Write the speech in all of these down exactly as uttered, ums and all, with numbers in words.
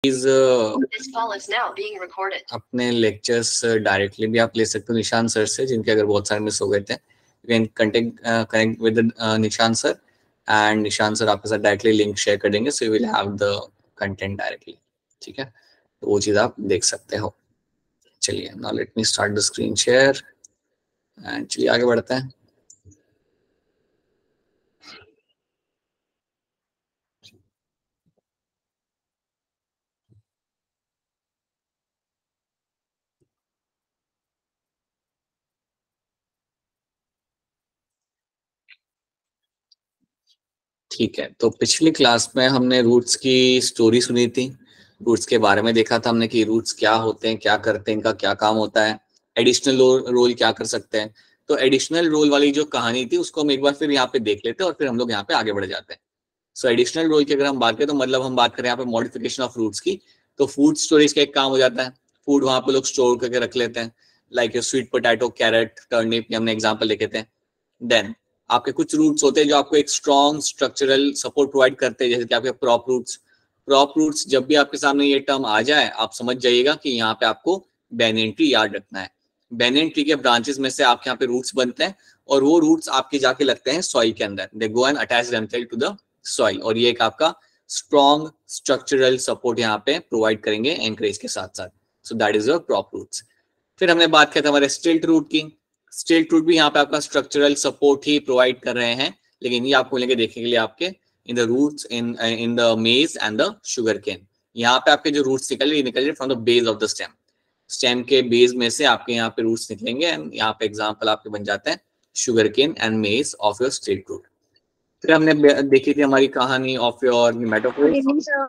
Please अपने lectures directly भी आप ले सकते हो निशान सर से, जिनके अगर बहुत सारे मिस हो गए थे। You can connect connect with Nishan sir and Nishan sir आपके साथ डायरेक्टली लिंक शेयर कर देंगे, so you will have the content directly. ठीक है, तो वो चीज़ आप देख सकते हो। चलिए, now let me start the screen share and चलिए आगे बढ़ते हैं। ठीक है, तो पिछली क्लास में हमने रूट्स की स्टोरी सुनी थी, रूट्स के बारे में देखा था हमने कि रूट्स क्या होते हैं, क्या करते हैं, इनका क्या काम होता है, एडिशनल रोल क्या कर सकते हैं। तो एडिशनल रोल वाली जो कहानी थी उसको हम एक बार फिर यहाँ पे देख लेते हैं और फिर हम लोग यहाँ पे आगे बढ़ जाते हैं। सो एडिशनल रोल की अगर हम बात करें तो मतलब हम बात करें यहाँ पे मॉडिफिकेशन ऑफ रूट्स की, तो फूड स्टोरेज का एक काम हो जाता है। फूड वहां पे लोग स्टोर करके रख लेते हैं, like sweet potato, carrot, turnip, हमने एग्जाम्पल लिखे थे। देन आपके कुछ रूट्स होते हैं जो आपको एक स्ट्रॉन्ग स्ट्रक्चरल सपोर्ट प्रोवाइड करते हैं, जैसे कि आपके प्रॉप रूट्स। प्रॉप रूट्स जब भी आपके सामने ये टर्म आ जाए आप समझ जाइएगा कि यहाँ पे आपको बैनियन ट्री याद रखना है। बैनियन ट्री के ब्रांचेस में से आपके यहाँ पे रूट्स बनते हैं और वो रूट्स आपके जाके लगते हैं सॉइल के अंदर, they go and attach themselves to the soil, और ये एक आपका स्ट्रॉन्ग स्ट्रक्चरल सपोर्ट यहाँ पे प्रोवाइड करेंगे एंकरेज के साथ साथ। So that is your prop roots. फिर हमने बात किया था हमारे स्टिल्ट रूट की। स्टिल्ट रूट भी यहाँ पे आपका स्ट्रक्चरल सपोर्ट ही प्रोवाइड कर रहे हैं, लेकिन ये आपको मिलेंगे देखने के लिए आपके in the roots in in the maize and the sugarcane. यहाँ पे आपके जो रूट्स निकल रहे निकल रहे from the base of the stem, stem के बेस में से आपके यहाँ पे रूट्स निकलेंगे एंड यहाँ पे एग्जाम्पल आपके बन जाते हैं sugarcane and maize of your stilt root. फिर हमने देखी थी हमारी कहानी of your pneumatophores.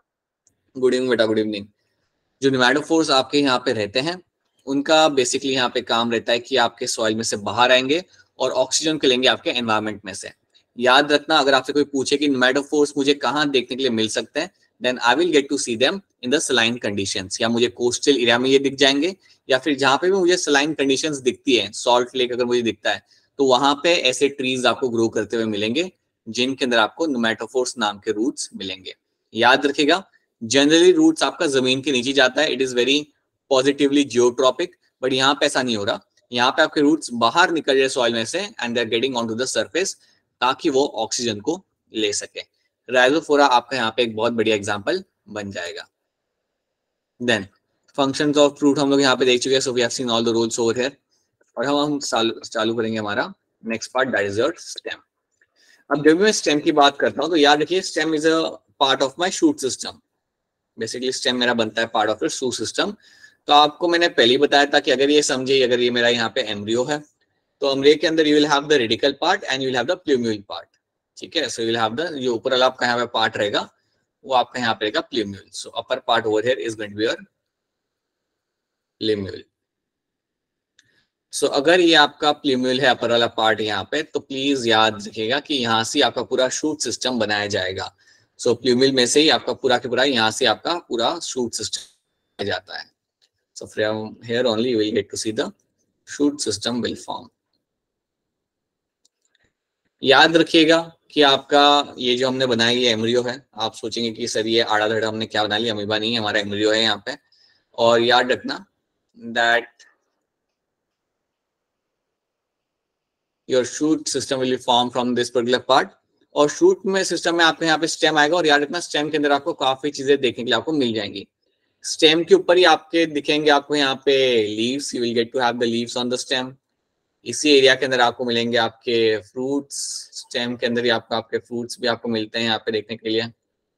Good evening बेटा, गुड इवनिंग। जो निमेटोफोर्स आपके यहाँ पे रहते हैं उनका बेसिकली यहाँ पे काम रहता है कि आपके सॉइल में से बाहर आएंगे और ऑक्सीजन को लेंगे आपके एनवायरमेंट में से। याद रखना, अगर आपसे कोई पूछे कि निमेटोफोर्स मुझे कहाँ देखने के लिए मिल सकते हैं, then I will get to see them in the saline conditions. या मुझे कोस्टल एरिया में ये दिख जाएंगे, या फिर जहाँ पे भी मुझे सलाइन कंडीशंस दिखती है, सॉल्ट लेक अगर मुझे दिखता है तो वहां पे ऐसे ट्रीज आपको ग्रो करते हुए मिलेंगे जिनके अंदर आपको निमेटोफोर्स नाम के रूट्स मिलेंगे। याद रखिएगा, जनरली रूट्स आपका जमीन के नीचे जाता है, it is very positively geotropic, but यहाँ पे ऐसा नहीं हो रहा। यहाँ पे आपके रूट्स बाहर निकल रहे सॉइल में से and they are getting on to the surface ताकि वो ऑक्सीजन को ले सके। राइजोफोरा आपका यहाँ पे एक बहुत बढ़िया एग्जांपल बन जाएगा। देन फंक्शंस ऑफ फ्रूट हम लोग यहाँ पे देख चुके हैं, so we have seen all the roles over here. और हम हम चालू करेंगे हमारा next part, that is your stem. अब जब मैं स्टेम की बात करता हूँ तो याद रखिए stem is a part of my shoot system. Basically stem मेरा बनता है part of your shoot system. तो आपको मैंने पहले ही बताया था कि अगर ये समझिए, अगर ये मेरा यहाँ पे एम्ब्रियो है तो एम्ब्रियो के अंदर you will have the radicle part and you will have the plumule part. ठीक है, so you will have the जो ऊपर वाला आपका यहाँ पे पार्ट रहेगा वो आपका यहाँ पे रहेगा plumule. So upper part over here is going to be your plumule. सो अगर ये आपका प्लूम्यूल है अपर वाला पार्ट यहाँ पे, तो प्लीज याद रखिएगा कि यहाँ से आपका पूरा शूट सिस्टम बनाया जाएगा। सो so, प्लूम्यूल में से ही आपका पूरा के पूरा यहाँ से आपका पूरा शूट सिस्टम जाता है। So from here only you will get to see the shoot system will form. याद रखिएगा कि आपका ये जो हमने बनाया ये एम्ब्रियो है। आप सोचेंगे कि सर ये आड़ा धड़ा हमने क्या बना लिया, अमीबा नहीं है, हमारा एम्ब्रियो है यहाँ पे। और याद रखना that your shoot system will be formed from this particular part। और शूट में सिस्टम में आपके यहाँ पे स्टेम आएगा, और याद रखना स्टेम के अंदर आपको काफी चीजें देखने के लिए आपको मिल जाएंगी। स्टेम के ऊपर ही आपके दिखेंगे आपको यहाँ पे leaves, you will get to have the leaves on the stem. इसी एरिया के अंदर आपको मिलेंगे आपके फ्रूट्स, स्टेम के अंदर ही आपको आपके फ्रूट्स भी आपको मिलते हैं यहाँ पे देखने के लिए।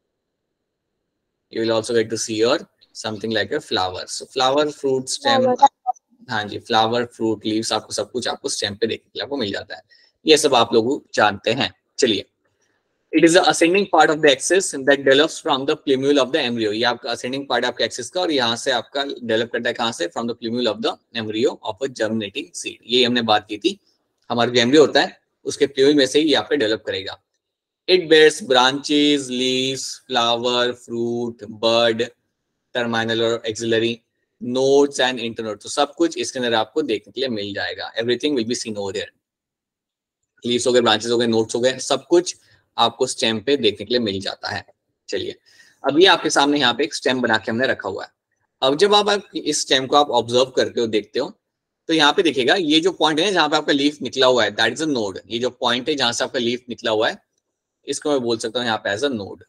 You will also get to see your something like your flowers. So flower, fruit, stem, हाँ जी, फ्लावर, फ्रूट, लीव्स, आपको सब कुछ आपको स्टेम पे देखने के लिए आपको मिल जाता है। ये सब आप लोग जानते हैं। चलिए, it is ascending part of the axis that develops from the plumule of the embryo. ये आपका असेंडिंग पार्ट आपके एक्सिस का, और यहाँ से आपका डेवलप करता है कहाँ से, from the plumule of the embryo of a germinating seed. ये हमने बात की थी, हमारा जो एम्ब्रियो होता है उसके प्लूम्यूल में से ही यहाँ पे डेवलप करेगा। It bears branches, leaves, flower, fruit, bud, terminal और एक्सिलरी, नोड्स एंड इंटरनोड। तो सब कुछ इसके अंदर आपको देखने के लिए मिल जाएगा। Everything will be seen over here. Leaves हो गए, ब्रांचेस हो गए, नोड्स हो गए, सब कुछ आपको स्टेम पे देखने के लिए मिल जाता है। चलिए, अभी आपके सामने यहाँ पे एक स्टेम बना के हमने रखा हुआ है। अब जब आप, आप इस स्टेम को आप ऑब्जर्व करते हो, देखते हो, तो यहाँ पे देखिएगा ये जो पॉइंट है जहाँ पे आपका लीफ निकला हुआ है, दैट इज अ नोड। ये जो पॉइंट है जहां से आपका लीफ निकला हुआ है, इसको मैं बोल सकता हूँ यहाँ पे एज अ नोड।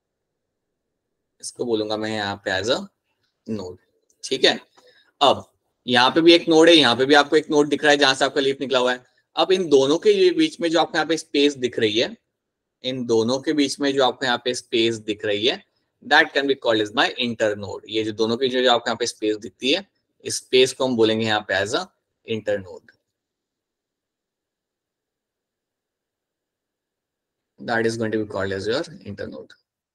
इसको बोलूंगा मैं यहाँ पे एज अ नोड। ठीक है, अब यहाँ पे भी एक नोड है, यहाँ पे भी आपको एक नोड दिख रहा है जहां से आपका लीफ निकला हुआ है। अब इन दोनों के बीच में जो आपको यहाँ पे स्पेस दिख रही है, इन दोनों के बीच में जो आपको यहाँ पे स्पेस दिख रही है, that can be called as my internode. ये जो दोनों के जो आपको यहाँ पे स्पेस दिखती है, इस स्पेस को हम बोलेंगे यहाँ पे as a internode. That is going to be called as your internode.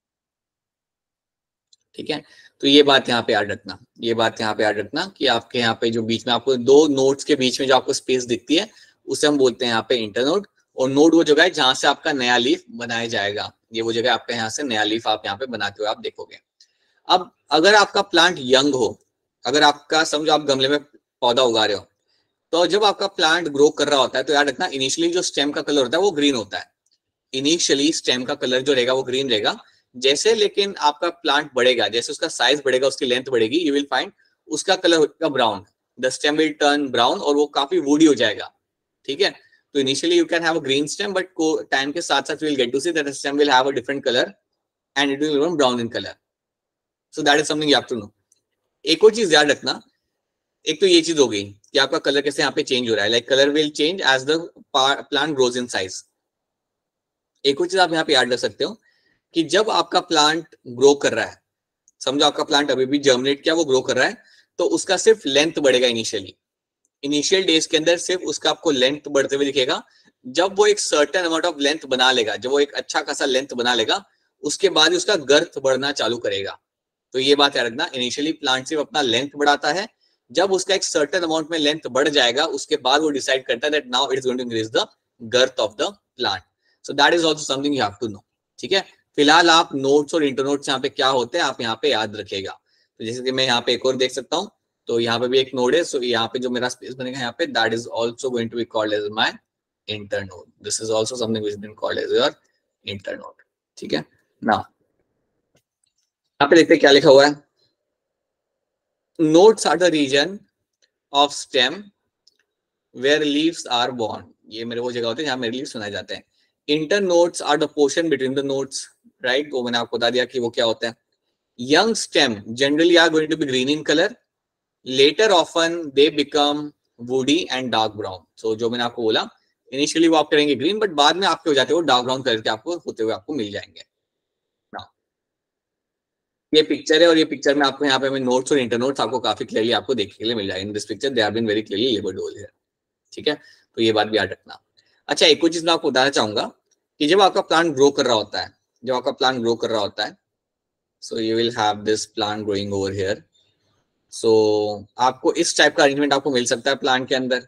ठीक है, तो ये बात यहाँ पे याद रखना, ये बात यहाँ पे याद रखना कि आपके यहाँ पे जो बीच में आपको दो नोड्स के बीच में जो आपको स्पेस दिखती है, उसे हम बोलते हैं यहाँ पे इंटरनोड। और नोड वो जगह है जहां से आपका नया लीफ बनाया जाएगा। ये वो जगह आपका यहाँ से नया लीफ आप यहाँ पे बनाते हुए आप देखोगे। अब अगर आपका प्लांट यंग हो, अगर आपका समझो आप गमले में पौधा उगा रहे हो, तो जब आपका प्लांट ग्रो कर रहा होता है तो याद रखना इनिशियली जो स्टेम का कलर होता है वो ग्रीन होता है। इनिशियली स्टेम का कलर जो रहेगा वो ग्रीन रहेगा। जैसे लेकिन आपका प्लांट बढ़ेगा, जैसे उसका साइज बढ़ेगा, उसकी लेंथ बढ़ेगी, यू विल फाइंड उसका कलर होगा brown. The stem will turn brown और वो काफी वुडी हो जाएगा। ठीक है, तो initially you can have a green stem, but time के साथ साथ will get to see that the stem will have a different colour and it will become brown in colour. So that is something you have to know. एक और चीज याद रखना, एक तो ये चीज हो गई कि आपका कलर कैसे यहाँ पे चेंज हो रहा है, like colour will change as the plant grows in size. एक और चीज आप यहाँ पे याद रख सकते हो कि जब आपका प्लांट ग्रो कर रहा है, समझो आपका प्लांट अभी भी जर्मिनेट किया, वो ग्रो कर रहा है, तो उसका सिर्फ लेंथ बढ़ेगा इनिशियली। इनिशियल डेज के अंदर सिर्फ उसका आपको लेंथ बढ़ते हुए दिखेगा। जब वो एक सर्टेन अमाउंट ऑफ लेंथ बना लेगा, जब वो एक अच्छा खासा लेंथ बना लेगा, उसके बाद उसका गर्थ बढ़ना चालू करेगा। तो ये बात याद रखना, इनिशियली प्लांट सिर्फ अपना लेंथ बढ़ाता है, जब उसका एक सर्टेन अमाउंट में लेंथ बढ़ जाएगा, उसके बाद वो डिसाइड करता है that now it is going to increase the girth of the plant. So that is also something you have to know. ठीक है, फिलहाल आप नोट्स और इंटरनोट्स यहाँ पे क्या होते हैं आप यहाँ पे याद रखेगा। तो जैसे कि मैं यहाँ पे एक और देख सकता हूँ, तो यहाँ पे भी एक नोड है, सो यहाँ पे जो मेरा स्पेस बनेगा यहाँ पे, that is also going to be called as my internode. This is also something which is been called as your internode. ठीक है ना, यहाँ पे देखते हैं क्या लिखा हुआ है। Nodes are the region of stem where leaves are born. ये मेरे वो जगह होते हैं जहाँ मेरे लीव्स बनाए जाते हैं। Internodes are the portion between the nodes, right, वो मैंने आपको बता दिया कि वो क्या होता है। Young stem generally are going to be green in colour, later often they become woody and dark brown. So जो मैंने आपको बोला, इनिशियली वो आप करेंगे ग्रीन, बट बाद में आपके हो जाते हो डार्क ब्राउन कलर के आपको होते हुए आपको मिल जाएंगे। Now, ये पिक्चर है और ये पिक्चर में आपको यहाँ पे नोट्स और इंटरनोट्स आपको काफी क्लियरली आपको देखने के लिए मिल जाएगा। In this picture they have been very clearly labelled over here. ठीक है, तो ये बात भी याद रखना। अच्छा, एक और चीज मैं आपको बताना चाहूंगा कि जब आपका प्लांट ग्रो कर रहा होता है, जब आपका प्लांट ग्रो कर रहा होता है, so you will have this plant growing over here. So आपको इस टाइप का अरेंजमेंट आपको मिल सकता है प्लांट के अंदर।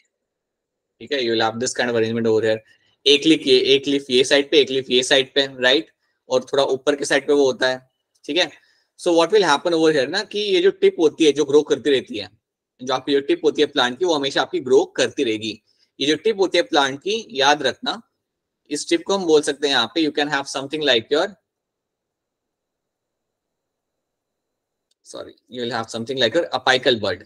ठीक है, you will have this kind of arrangement over here. एक लीफ ये एक लीफ ये साइड पे, एक लीफ ये साइड पे, राइट, और थोड़ा ऊपर के साइड पे वो होता है। ठीक है, so what will happen over here ना, कि ये जो टिप होती है जो ग्रो करती रहती है, जो आपकी जो टिप होती है प्लांट की, वो हमेशा आपकी ग्रो करती रहेगी। ये जो टिप होती है प्लांट की, याद रखना, इस टिप को हम बोल सकते हैं यहाँ पे, you can have something like your, sorry, you will have something like your apical bud.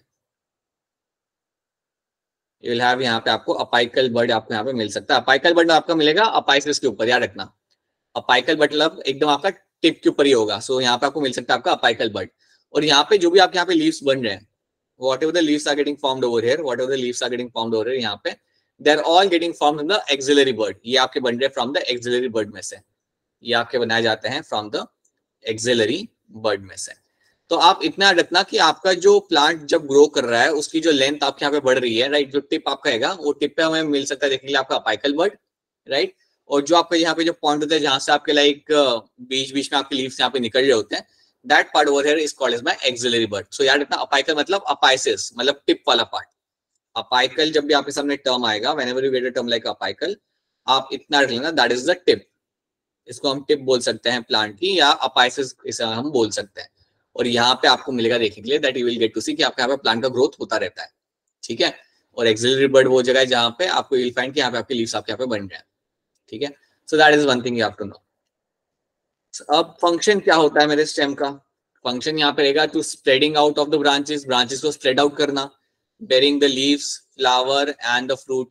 You will have यहाँ पे आपको अपाइकल बर्ड आपको यहाँ पे मिल सकता है। अपाइकल बर्ड आपका मिलेगा अपाइसिस के ऊपर, याद रखना। अपाइकल बर्ड मतलब एकदम आपका टिप के ऊपर ही होगा। सो so, यहाँ पे आपको मिल सकता है आपका अपाइकल बर्ड। और यहाँ पे जो भी आपके यहाँ पे लीव्स बन रहे हैं, whatever the leaves are getting formed over here, whatever the leaves are getting formed over here, यहाँ पे they are all getting formed from the axillary bud। ये आपके बन रहे from the axillary bud में से, ये आपके बनाए जाते हैं from the axillary bud में से। तो आप इतना रखना कि आपका जो प्लांट जब ग्रो कर रहा है, उसकी जो लेंथ आपके यहाँ पे बढ़ रही है, राइट, जो टिप आपका है वो टिप पे हमें मिल सकता है देखने के लिए आपका अपाइकल बर्ड, राइट। और जो आपका यहाँ पे जो पॉइंट होता है जहां से आपके लाइक बीच बीच में आपके लीव्स यहाँ पे निकल रहे होते हैं, that part over here is called as my axillary bud। so याद रखना, अपाइकल मतलब अपाइसिस मतलब टिप वाला पार्ट। अपाइकल जब भी आपके सामने टर्म आएगा, whenever you get a term like apical, आप इतना रख लेना, that is the tip। इसको हम टिप बोल सकते हैं प्लांट की, या अपाइसिस इसे हम बोल सकते हैं। और यहाँ पे आपको मिलेगा देखने के लिए that you will get to see कि आपके यहाँ पे प्लांट का ग्रोथ होता रहता है। ठीक है, और एक्सिलरी बर्ड वो जगह है जहाँ पे आपको विल फाइंड कि यहाँ पे आपके लीव्स आपके यहाँ पे बन रहे हैं। ठीक है, so that is one thing you have to know. अब फंक्शन क्या होता है मेरे स्टेम का? फंक्शन यहाँ पे रहेगा to spreading out of the branches, branches को स्प्रेड आउट करना, bearing the leaves, flower and the fruit.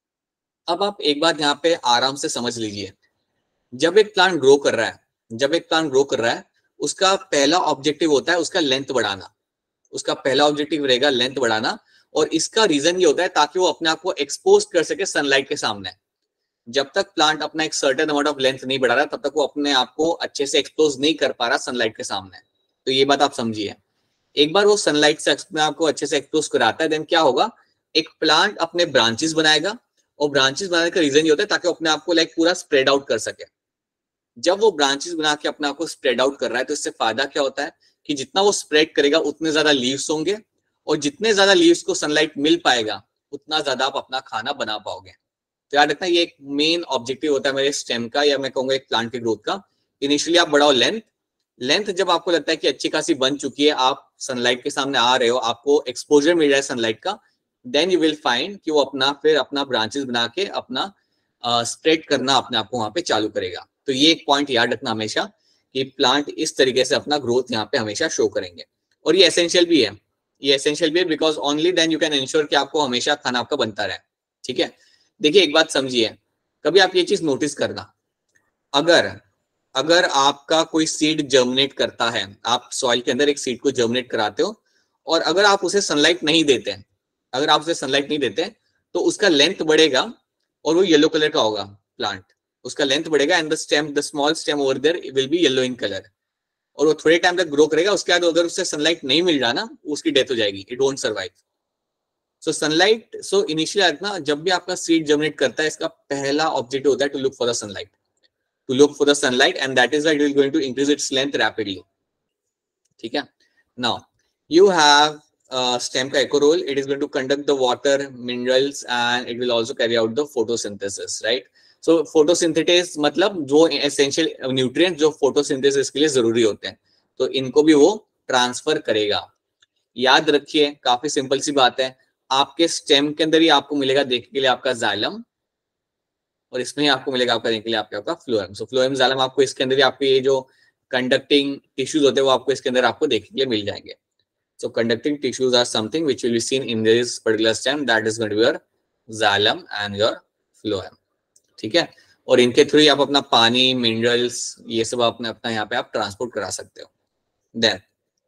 अब आप एक बात यहाँ पे आराम से समझ लीजिए, जब एक प्लांट ग्रो कर रहा है, जब एक प्लांट ग्रो कर रहा है उसका पहला ऑब्जेक्टिव होता है उसका लेंथ बढ़ाना, उसका पहला ऑब्जेक्टिव रहेगा लेंथ बढ़ाना। और इसका रीजन ये होता है ताकि वो अपने आप को एक्सपोज कर सके सनलाइट के सामने। जब तक प्लांट अपना एक सर्टेन अमाउंट ऑफ लेंथ नहीं बढ़ा रहा तब तक वो अपने आप को अच्छे से एक्सपोज नहीं कर पा रहा सनलाइट के सामने। तो ये बात आप समझिए। एक बार वो सनलाइट से अपने आप को अच्छे से एक्सपोज कराता है, देन क्या होगा, एक प्लांट अपने ब्रांचेस बनाएगा। और ब्रांचेस बनाने का रीजन ये होता है ताकि अपने आप को लाइक पूरा स्प्रेड आउट कर सके। जब वो ब्रांचेस बना के अपने आप को स्प्रेड आउट कर रहा है तो इससे फायदा क्या होता है कि जितना वो स्प्रेड करेगा उतने ज्यादा लीव्स होंगे, और जितने ज्यादा लीव्स को सनलाइट मिल पाएगा उतना ज्यादा आप अपना खाना बना पाओगे। तो याद रखना ये एक मेन ऑब्जेक्टिव होता है मेरे स्टेम का, या मैं कहूंगा एक प्लांट की ग्रोथ का। इनिशियली आप बढ़ाओ लेंथ, लेंथ जब आपको लगता है कि अच्छी खासी बन चुकी है, आप सनलाइट के सामने आ रहे हो, आपको एक्सपोजर मिल रहा है सनलाइट का, देन यू विल फाइंड कि वो अपना फिर अपना ब्रांचेस बना के अपना स्प्रेड uh, करना अपने आप को वहां पे चालू करेगा। तो ये एक पॉइंट याद रखना हमेशा कि प्लांट इस तरीके से अपना ग्रोथ यहाँ पे हमेशा शो करेंगे। और ये एसेंशियल भी है, ये एसेंशियल भी है because only then you can ensure कि आपको हमेशा खाना आपका बनता रहे। ठीक है, देखिए एक बात समझिए, कभी आप ये चीज नोटिस करना, अगर अगर आपका कोई सीड जर्मिनेट करता है, आप सॉइल के अंदर एक सीड को जर्मिनेट कराते हो, और अगर आप उसे सनलाइट नहीं देते, अगर आप उसे सनलाइट नहीं देते तो उसका लेंथ बढ़ेगा और वो येलो कलर का होगा प्लांट, उसका लेंथ बढ़ेगा and the stem, the small stem over there will be yellow in colour, और वो थोड़े टाइम तक ग्रो करेगा। उसके बाद अगर उससे सनलाइट नहीं मिल रहा ना, उसकी डेथ हो जाएगी, it won't survive. So sunlight, so initially ना जब भी आपका सीड जर्मिनेट करता है, इसका पहला ऑब्जेक्टिव होता है to look for the sunlight, to look for the sunlight, and that is why it is going to increase its length rapidly. ठीक है, now you have uh, stem का echo role, it is going to conduct the water, minerals, and it will also carry out the photosynthesis, right? so photosynthesis मतलब जो essential nutrients जो photosynthesis के लिए जरूरी होते हैं, तो इनको भी वो ट्रांसफर करेगा। याद रखिए काफी सिंपल सी बात है, आपके स्टेम के अंदर ही आपको मिलेगा देखने के लिए आपका जाइलम, और इसमें ही आपको मिलेगा आपका देखने के लिए आपका आपका फ्लोएम। सो फ्लोएम जाइलम आपको इसके अंदर ही आपके ये जो कंडक्टिंग टिश्यूज होते हैं वो आपको इसके अंदर आपको देखने के लिए मिल जाएंगे। So conducting tissues are something which will be seen in this particular stem, that is going to be your xylem and your phloem. ठीक है, और इनके थ्रू ही आप अपना पानी, मिनरल्स, ये सब अपने अपना यहाँ पे आप ट्रांसपोर्ट करा सकते हो। Then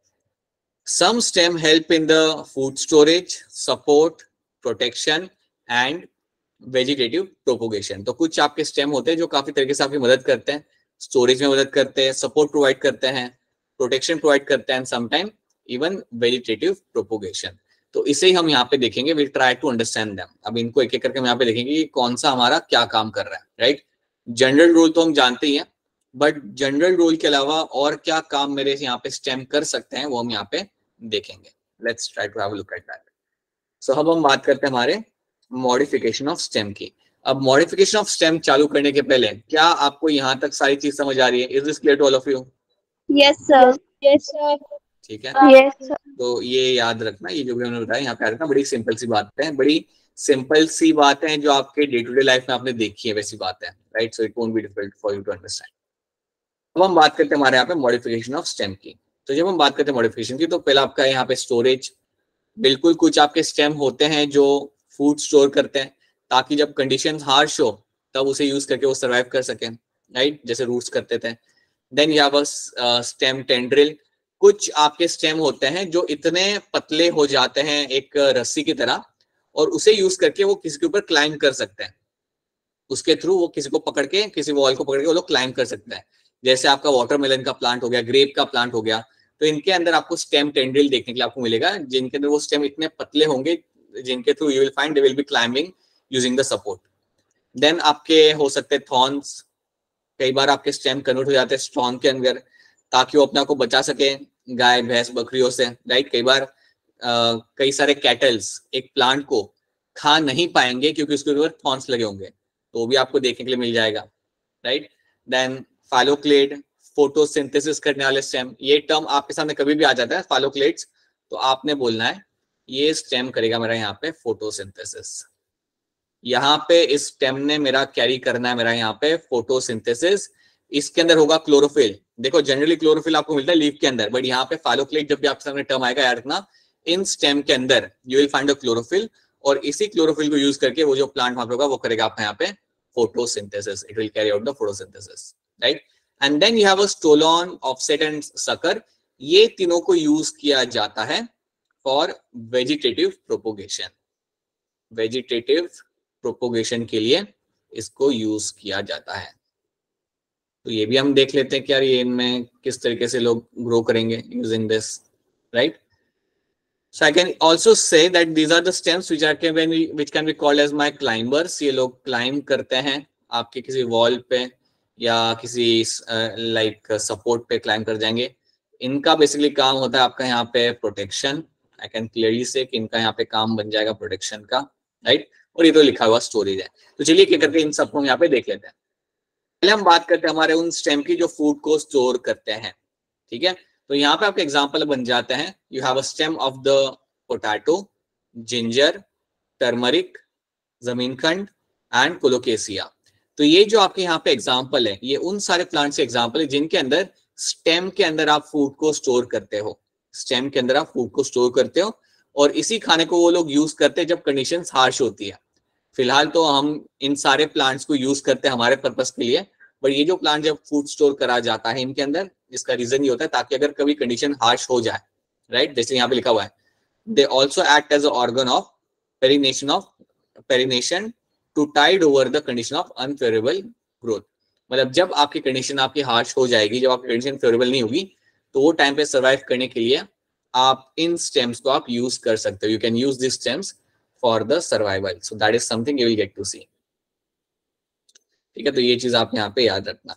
some stem help in the food storage, support, protection and vegetative propagation. तो कुछ आपके स्टेम होते हैं जो काफी तरीके से आपकी मदद करते हैं, स्टोरेज में मदद करते हैं, सपोर्ट प्रोवाइड करते हैं, प्रोटेक्शन प्रोवाइड करते हैं, and sometime even vegetative propagation. तो इसे ही हम यहाँ पे देखेंगे, will try to understand them. अब इनको एक एक करके हम यहाँ पे देखेंगे कि कौन सा हमारा क्या काम कर रहा है, राइट। जनरल रूल तो हम जानते ही हैं, बट जनरल रूल के अलावा और क्या काम मेरे यहाँ पे स्टेम कर सकते हैं वो हम यहाँ पे देखेंगे। Let's try to have a look at that. So अब हम बात करते हैं हमारे मॉडिफिकेशन ऑफ स्टेम की। अब मॉडिफिकेशन ऑफ स्टेम चालू करने के पहले क्या आपको यहाँ तक सारी चीज समझ आ रही है? Is this clear to all of you? Yes sir. Yes sir. ठीक है, यस सर। तो ये याद रखना, ये जो भी हमने बताया यहाँ पे याद रखना, बड़ी सिंपल सी बात है, बड़ी सिंपल सी बात है जो आपके डे टू डे लाइफ में आपने देखी है वैसी बात है, right. So it won't be difficult for you to understand. अब हम बात करते हैं हमारे यहाँ पे मॉडिफिकेशन ऑफ स्टेम की। तो जब हम बात करते हैं मॉडिफिकेशन की, तो पहला आपका यहाँ पे स्टोरेज। बिल्कुल, कुछ आपके स्टेम होते हैं जो फूड स्टोर करते हैं ताकि जब कंडीशन हार्श हो तब उसे यूज करके वो सर्वाइव कर सके, राइट, जैसे रूट्स करते थे। Then you have a stem tendril. कुछ आपके स्टेम होते हैं जो इतने पतले हो जाते हैं एक रस्सी की तरह, और उसे यूज करके वो किसी के ऊपर क्लाइंब कर सकते हैं, उसके थ्रू वो किसी को पकड़ के, किसी वॉल को पकड़ के वो लोग क्लाइंब कर सकते हैं। जैसे आपका वाटरमेलन का प्लांट हो गया, ग्रेप का प्लांट हो गया, तो इनके अंदर आपको स्टेम टेंड्रिल देखने के लिए आपको मिलेगा, जिनके अंदर वो स्टेम इतने पतले होंगे जिनके through you will find they will be climbing using the support. Then आपके हो सकते हैं थॉर्न्स। कई बार आपके स्टेम कन्वर्ट हो जाते हैं स्ट्रॉन के अंदर ताकि वो अपने आप को बचा सके गाय, भैंस, बकरियों से, राइट। कई बार आ, कई सारे कैटल्स एक प्लांट को खा नहीं पाएंगे क्योंकि उसके ऊपर थॉर्न्स लगे होंगे, तो वो भी आपको देखने के लिए मिल जाएगा, राइट। देन फालोक्लेड, फोटोसिंथेसिस करने वाले स्टेम। ये टर्म आपके सामने कभी भी आ जाता है, फालोक्लेड्स, तो आपने बोलना है ये स्टेम करेगा मेरा यहाँ पे फोटोसिंथेसिस। यहाँ पे इस स्टेम ने मेरा कैरी करना है मेरा यहाँ पे फोटोसिंथेसिस। इसके अंदर होगा क्लोरोफिल। देखो जनरली क्लोरोफिल आपको मिलता है लीफ के अंदर, बट यहाँ पे फालोक्लेट जब भी आपके सामने टर्म आएगा याद रखना, इन स्टेम के अंदर you will find a chlorophyll, और इसी क्लोरोफिल को यूज करके वो जो प्लांट वहां पे होगा वो करेगा आपका यहाँ पे photosynthesis, it will carry out the photosynthesis, right. And then you have a stolon, offset and sucker, ये तीनों को यूज किया जाता है for vegetative propagation, vegetative propagation के लिए इसको यूज किया जाता है। तो ये भी हम देख लेते हैं कि यार ये इनमें किस तरीके से लोग ग्रो करेंगे using this, right. So I can also say that these are the stems which are can when we, which can be called as my climbers. ये लोग climb करते हैं आपके किसी वॉल पे या किसी लाइक uh, सपोर्ट like, पे क्लाइम कर जाएंगे। इनका बेसिकली काम होता है आपका यहाँ पे प्रोटेक्शन। आई कैन क्लियरली से कि इनका यहाँ पे काम बन जाएगा प्रोटेक्शन का, राइट। और ये तो लिखा हुआ स्टोरेज है। तो चलिए क्या करके इन सबको हम यहाँ पे देख लेते हैं। पहले हम बात करते हैं हमारे उन स्टेम की जो फूड को स्टोर करते हैं, ठीक है। तो यहाँ पे आपके एग्जाम्पल बन जाते हैं, you have a stem of the potato, ginger, turmeric, जमीन खंड एंड कोलोकेसिया। तो ये जो आपके यहाँ पे एग्जाम्पल है, ये उन सारे प्लांट्स के एग्जाम्पल है जिनके अंदर स्टेम के अंदर आप फूड को स्टोर करते हो, स्टेम के अंदर आप फूड को स्टोर करते हो, और इसी खाने को वो लोग यूज करते हैं जब कंडीशंस हार्श होती है। फिलहाल तो हम इन सारे प्लांट्स को यूज करते हैं हमारे पर्पस के लिए, बट ये जो प्लांट जब फूड स्टोर करा जाता है इनके अंदर, इसका रीजन ये होता है ताकि अगर कभी कंडीशन हार्श हो जाए, राइट, जैसे यहाँ पे लिखा हुआ है, they also act as organ of perennation of perennation to tide over the condition of unfavourable growth. मतलब जब आपकी कंडीशन आपकी हार्श हो जाएगी, जब आपकी कंडीशन फेवरेबल नहीं होगी, तो वो टाइम पे सर्वाइव करने के लिए आप इन स्टेम्स को आप यूज कर सकते हो। You can use this stems for the survival, so that is something you will get to see, ठीक है। तो ये चीज आप यहाँ पे याद रखना।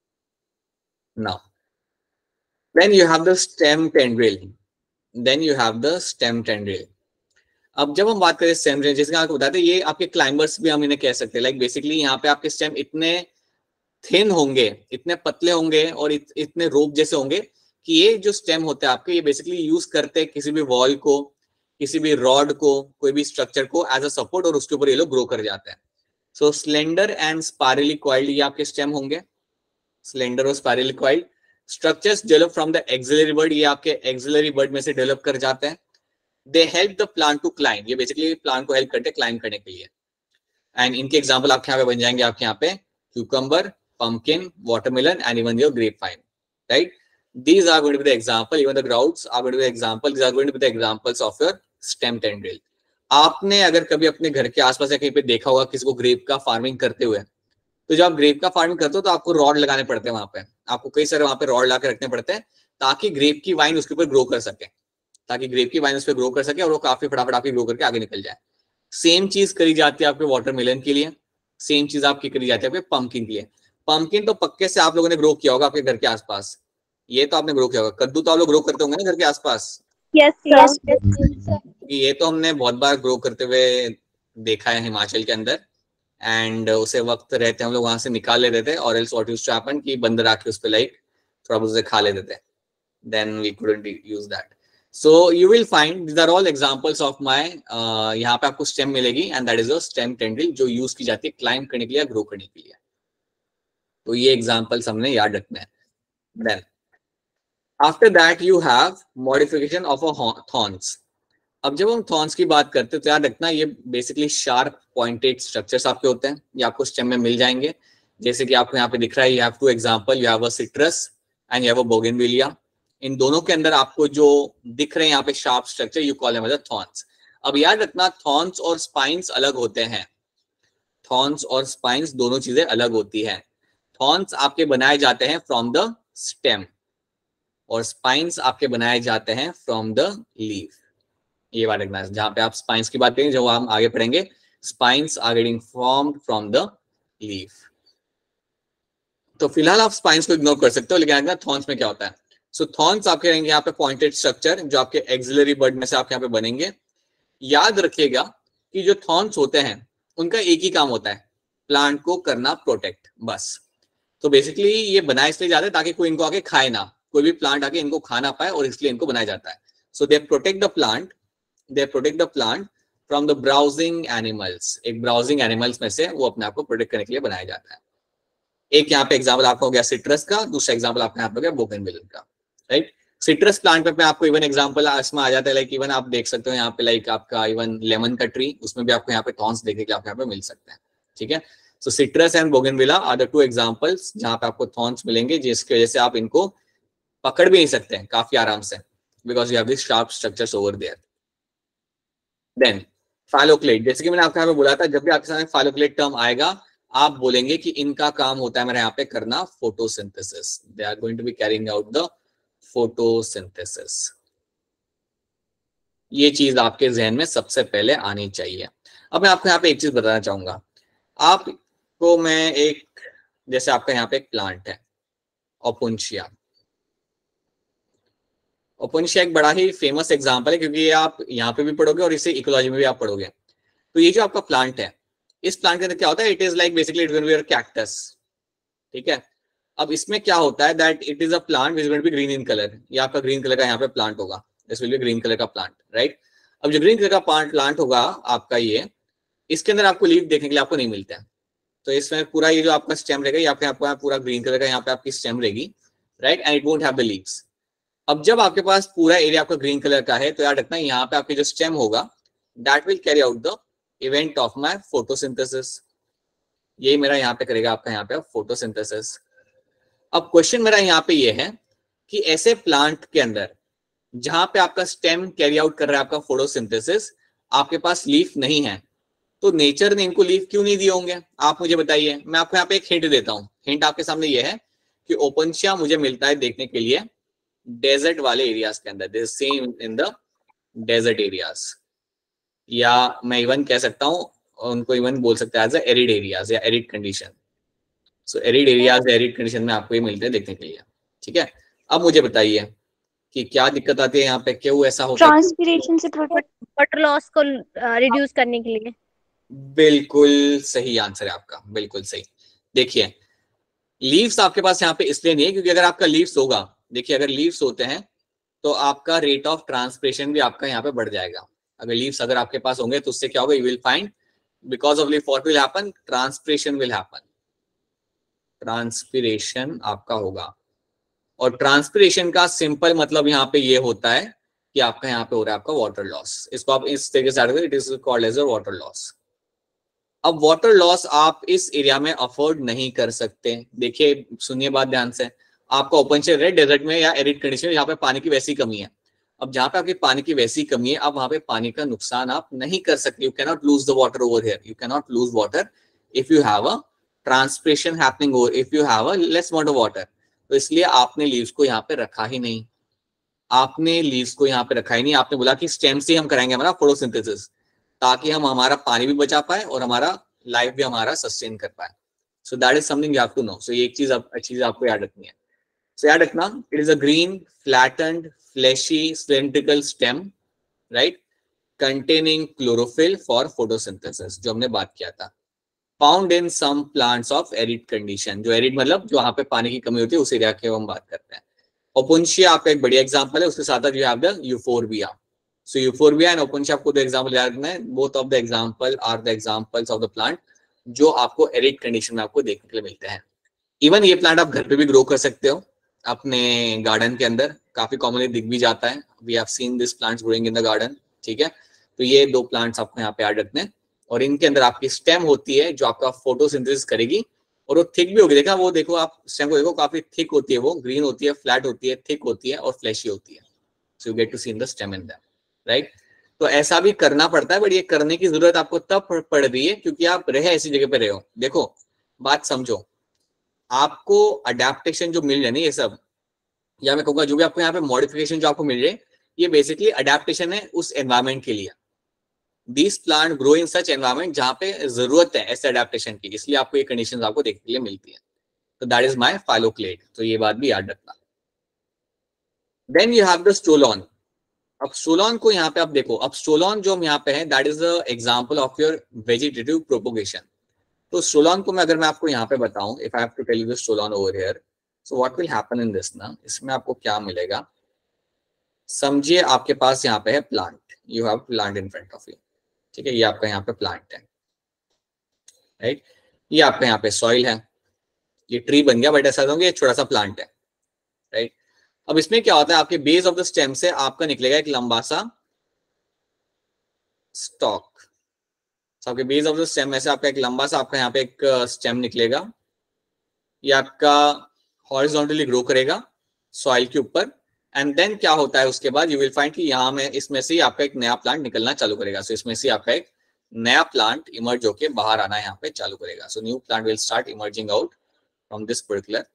Now then you have the stem tendril, then you have the stem tendril। अब जब हम बात करें स्टेम tendril, जैसे आपको बताते हैं ये आपके क्लाइंबर्स भी हम इन्हें कह सकते हैं। लाइक बेसिकली यहाँ पे आपके स्टेम इतने थिन होंगे, इतने पतले होंगे और इत, इतने रोप जैसे होंगे कि ये जो स्टेम होते हैं आपके, ये बेसिकली यूज करते हैं किसी भी वॉल को, किसी भी रॉड को, कोई भी स्ट्रक्चर को एज अ सपोर्ट, और उसके ऊपर ये लोग ग्रो कर जाते हैं। So slender and spirally coiled ये आपके स्टेम होंगे, स्लेंडर और spirally coiled. Structures develop from the axillary bud, ये आपके एक्सिलरी बर्ड में से डेवलप कर जाते हैं। They help the plant to climb, ये बेसिकली प्लांट को हेल्प करते हैं क्लाइम करने के लिए। एंड इनके एग्जांपल आपके यहाँ पे बन जाएंगे, आपके यहाँ पे cucumber, pumpkin, watermelon, and even your grapevine, right? These are going to be the example. Even the grouts are going to be the example. These are going to be the examples of your stem tendril. आपने अगर कभी अपने घर के आसपास या कहीं पे देखा होगा किसी को ग्रेप का फार्मिंग करते हुए, तो जब आप ग्रेप का फार्मिंग करते हो तो आपको रॉड लगाने पड़ते हैं वहां पे, आपको कई सारे वहां पे रॉड ला के रखने पड़ते हैं ताकि ग्रेप की वाइन उसके ऊपर ग्रो कर सके, ताकि ग्रेप की वाइन उस पर ग्रो कर सके और वो काफी फटाफट आपकी ग्रो करके आगे निकल जाए। सेम चीज करी जाती है आपके वाटरमेलन के लिए, सेम चीज आपकी करी जाती है आपके पंपकिन के लिए। पंपकिन तो पक्के से आप लोगों ने ग्रो किया होगा आपके घर के आसपास, ये तो आपने ग्रो किया होगा। कद्दू तो आप लोग ग्रो करते होंगे ना घर के आसपास? Yes sir. ये तो हमने बहुत बार ग्रो करते हुए देखा है हिमाचल के अंदर, एंड उसे वक्त रहते हम लोग वहां से निकाल लेते थे, और else what used to happen कि बंदर आके उस पे लाइक थोड़ा बहुत उसे खा लेते थे, then we couldn't use that. So you will find these are all examples of my, यहाँ पे आपको स्टेम मिलेगी and that is a stem tendril जो यूज की जाती है क्लाइंब करने के लिए, ग्रो करने के लिए। तो ये एग्जांपल्स हमने याद रखना है। Then after that you have modification of a thorns. अब जब हम थॉर्न्स की बात करते हैं तो याद रखना ये बेसिकली शार्प पॉइंटेड स्ट्रक्चर्स आपके होते हैं, ये आपको स्टेम में मिल जाएंगे। जैसे कि आपको यहाँ पे दिख रहा है, you have two example, you have a citrus and you have a bougainvillea. इन दोनों के अंदर आपको जो दिख रहे हैं यहाँ पे sharp structure, you call them as thorns. अब याद रखना थॉर्न्स और स्पाइन्स अलग होते हैं, थॉर्न्स और स्पाइन्स दोनों चीजें अलग होती है। थॉर्न्स आपके बनाए जाते हैं फ्रॉम द स्टेम और स्पाइन्स आपके बनाए जाते हैं फ्रॉम द लीफ। ये बात रखना है, जहां पे आप स्पाइन्स की बात करेंगे, जो हम आगे पढ़ेंगे, spines are getting formed from the leaf. तो फिलहाल आप स्पाइन्स को इग्नोर कर सकते हो, लेकिन थॉर्न्स में क्या होता है। सो थॉर्न्स आपके रहेंगे यहाँ पे पॉइंटेड स्ट्रक्चर जो आपके एक्सिलरी बर्ड में से आपके यहाँ पे बनेंगे। याद रखिएगा कि जो थॉर्न्स होते हैं उनका एक ही काम होता है, प्लांट को करना प्रोटेक्ट, बस। तो बेसिकली ये बनाए इसलिए जाते हैं ताकि कोई इनको आके खाए ना, कोई भी प्लांट आके इनको खा ना पाए, और इसलिए इनको बनाया जाता है। So they protect the plant, they protect the plant from the browsing animals. एक ब्राउजिंग एनिमल्स में से वो अपने आप को प्रोटेक्ट करने के लिए बनाया जाता है। एक यहाँ पे एग्जाम्पल आपका हो गया सिट्रस का, दूसरा एग्जाम्पल आपका यहाँ पे हो गया बोगनविल का, राइट। सिट्रस प्लांट पे आपको इवन एग्जाम्पल इसमें आ जाता है, लाइक इवन आप देख सकते हो यहाँ पे लाइक आपका इवन लेमन का ट्री, उसमें भी आपको यहाँ पे थॉर्न्स देखने के लिए आपको यहाँ पे मिल सकते हैं, ठीक है। So citrus and bougainvillea are the two examples जहाँ पे आपको थॉर्न्स मिलेंगे, जिसकी वजह से आप इनको पकड़ भी नहीं सकते हैं काफी आराम से, because you have this sharp structures over there. Then phylloclade, जैसे कि मैंने आपको यहाँ पे बोला था, जब भी आपके सामने फालोक्लेट टर्म आएगा आप बोलेंगे कि इनका काम होता है मेरे यहाँ पे करना photosynthesis, they are going to be carrying out the photosynthesis. ये चीज आपके जहन में सबसे पहले आनी चाहिए। अब मैं आपको यहाँ पे एक चीज बताना चाहूंगा, आपको मैं एक, जैसे आपका यहाँ पे एक प्लांट है ओपुंशिया। ओपुंशिया एक बड़ा ही फेमस एग्जांपल है, क्योंकि ये आप यहाँ पे भी पढ़ोगे और इसे इकोलॉजी में भी आप पढ़ोगे। तो ये जो आपका प्लांट है, इस प्लांट के अंदर क्या होता है, it is like basically it will be a cactus, ठीक है। अब इसमें क्या होता है that it is a plant which will be green in colour, ये आपका ग्रीन कलर का यहाँ पे प्लांट होगा, this will be green colour का प्लांट, राइट। अब जो ग्रीन कलर का प्लांट प्लांट होगा आपका, ये इसके अंदर आपको लीफ देखने के लिए आपको नहीं मिलता है। तो इसमें पूरा ये जो आपका स्टेम रहेगा, या फिर आपको पूरा ग्रीन कलर का यहाँ पे आपकी स्टेम रहेगी, right, and it won't have the leaves. अब जब आपके पास पूरा एरिया आपका ग्रीन कलर का है, तो याद रखना यहाँ पे आपके जो स्टेम होगा that will carry out the event of my photosynthesis, यही मेरा यहाँ पे करेगा आपका यहाँ पे फोटोसिंथेसिस। अब क्वेश्चन मेरा यहाँ पे ये है कि ऐसे प्लांट के अंदर जहां पे आपका स्टेम कैरी आउट कर रहा है आपका फोटोसिंथेसिस, आपके पास लीफ नहीं है, तो नेचर ने इनको लीफ क्यों नहीं दिए होंगे, आप मुझे बताइए। मैं आपको यहाँ पे एक हिंट देता हूँ, हिंट आपके सामने ये है कि ओपुंशिया मुझे मिलता है देखने के लिए डेजर्ट वाले एरियाज के अंदर, this same in the desert areas, या मैं इवन कह सकता हूँ उनको इवन बोल सकते हैं एज एरिड एरियाज या arid condition. So arid areas arid condition में आपको ये मिलते हैं देखने के लिए, ठीक है। अब मुझे बताइए कि क्या दिक्कत आती है यहाँ पे, क्यों ऐसा होता है? ट्रांसपिरेशन से प्रोटेक्ट, वाटर लॉस को रिड्यूस करने के लिए। बिल्कुल सही आंसर है आपका, बिल्कुल सही। देखिए लीव्स आपके पास यहाँ पे इसलिए नहीं है क्योंकि अगर आपका लीव्स होगा, देखिए अगर लीव्स होते हैं तो आपका रेट ऑफ ट्रांसपिरेशन भी आपका यहाँ पे बढ़ जाएगा। अगर लीव्स अगर आपके पास होंगे तो उससे क्या होगा, you will find because of leaf what will happen, transpiration will happen, transpiration आपका होगा। और ट्रांसपिरेशन का सिंपल मतलब यहाँ पे ये होता है कि आपका यहाँ पे हो रहा है आपका वाटर लॉस, इसको आप इस तरीके से it is called as a water loss. अब वाटर लॉस आप इस एरिया में अफोर्ड नहीं कर सकते। देखिए सुनिए बात ध्यान से, आपका ओपन शेड है डेजर्ट में या एरिड कंडीशन में, यहाँ पे पानी की वैसी कमी है। अब जहाँ पे आपकी पानी की वैसी कमी है, अब वहां पे पानी का नुकसान आप नहीं कर सकते, you can not lose the water over here, you can not lose water if you have a transpiration happening over, if you have a less amount of water. तो इसलिए आपने लीव्स को यहाँ पे रखा ही नहीं, आपने लीव्स को यहाँ पे रखा ही नहीं, आपने बोला कि स्टेम से हम कराएंगे हमारा फोटोसिंथेसिस, ताकि हम हमारा पानी भी बचा पाए और हमारा लाइफ भी हमारा सस्टेन कर पाए। So that is something you have to know. सो ये एक चीज चीज आपको याद रखनी है। सो याद रखना, it is a green flattened fleshy cylindrical stem, right, containing chlorophyll for photosynthesis, जो हमने बात किया था। Found in some plants of arid condition, जो एरिड मतलब जो वहां पे पानी की कमी होती है उस एरिया की हम बात करते हैं। ओपुंशिया आपका एक बढ़िया एग्जांपल है, उसके साथ you have the euphorbia. So euphorbia and opuntia आपको दो एग्जांपल याद रखना है, both of the example are the examples of the plant जो आपको एरिड कंडीशन में आपको देखने के लिए मिलते हैं। इवन ये प्लांट आप घर पे भी ग्रो कर सकते हो अपने गार्डन के अंदर, काफी कॉमनली दिख भी जाता है, we have seen this plants growing in the garden, ठीक है। तो ये दो प्लांट्स आपको यहाँ पे याद रखने हैं, और इनके अंदर आपकी स्टेम होती है जो आपका फोटोसिंथेसिस करेगी, और वो थिक भी होगी। देखा वो देखो आप स्टेम को देखो, काफी थिक होती है, वो ग्रीन होती है, फ्लैट होती है, थिक होती है और फ्लैशी होती है। So you get to see in the stem in that, right. तो ऐसा भी करना पड़ता है, बट ये करने की जरूरत आपको तब पड़ रही है क्योंकि आप रहे ऐसी जगह पे रहे हो। देखो बात समझो, आपको अडेप्टेशन जो मिल रही है ना ये सब, या मैं कहूँगा जो भी आपको यहाँ पे मॉडिफिकेशन जो आपको मिल रही है, ये बेसिकली अडेप्टेशन है उस एनवायरमेंट के लिए। These plant grow in such environment जहाँ पे जरूरत है ऐसे अडेप्टेशन की, इसलिए आपको ये कंडीशंस आपको देखने के लिए मिलती है। तो दैट इज माय फाइलोक्लेट, तो ये बात भी याद रखना। Then you have the stolon. अब स्टोलॉन को यहाँ पे आप देखो, अब स्टोलॉन जो हम यहाँ पे है that is the example of your vegetative propagation. तो स्टोलॉन को मैं अगर मैं आपको यहाँ पे बताऊं, if I have to tell you the stolon over here, so what will happen in this ना, इसमें आपको क्या मिलेगा, समझिए आपके पास यहाँ पे है plant, you have plant in front of you, ठीक है, ये आपका यहाँ पे प्लांट है, राइट। ये आपका यहाँ पे सॉइल है, ये ट्री बन गया, बट ऐसा होगा ये छोटा सा प्लांट है, राइट। अब इसमें क्या होता है, आपके बेस ऑफ द स्टेम से आपका निकलेगा एक लंबा सा स्टॉक। so, आपके बेस ऑफ द स्टेम में से आपका एक लंबा सा आपका यहाँ पे एक स्टेम निकलेगा, ये आपका हॉरिजॉन्टली ग्रो करेगा सॉइल के ऊपर, एंड देन क्या होता है उसके बाद यू विल फाइंड कि यहाँ में इसमें से आपका एक नया प्लांट निकलना चालू करेगा। सो so, इसमें से आपका एक नया प्लांट इमर्ज होके बाहर आना यहाँ पे चालू करेगा। So new plant will start emerging out from this particular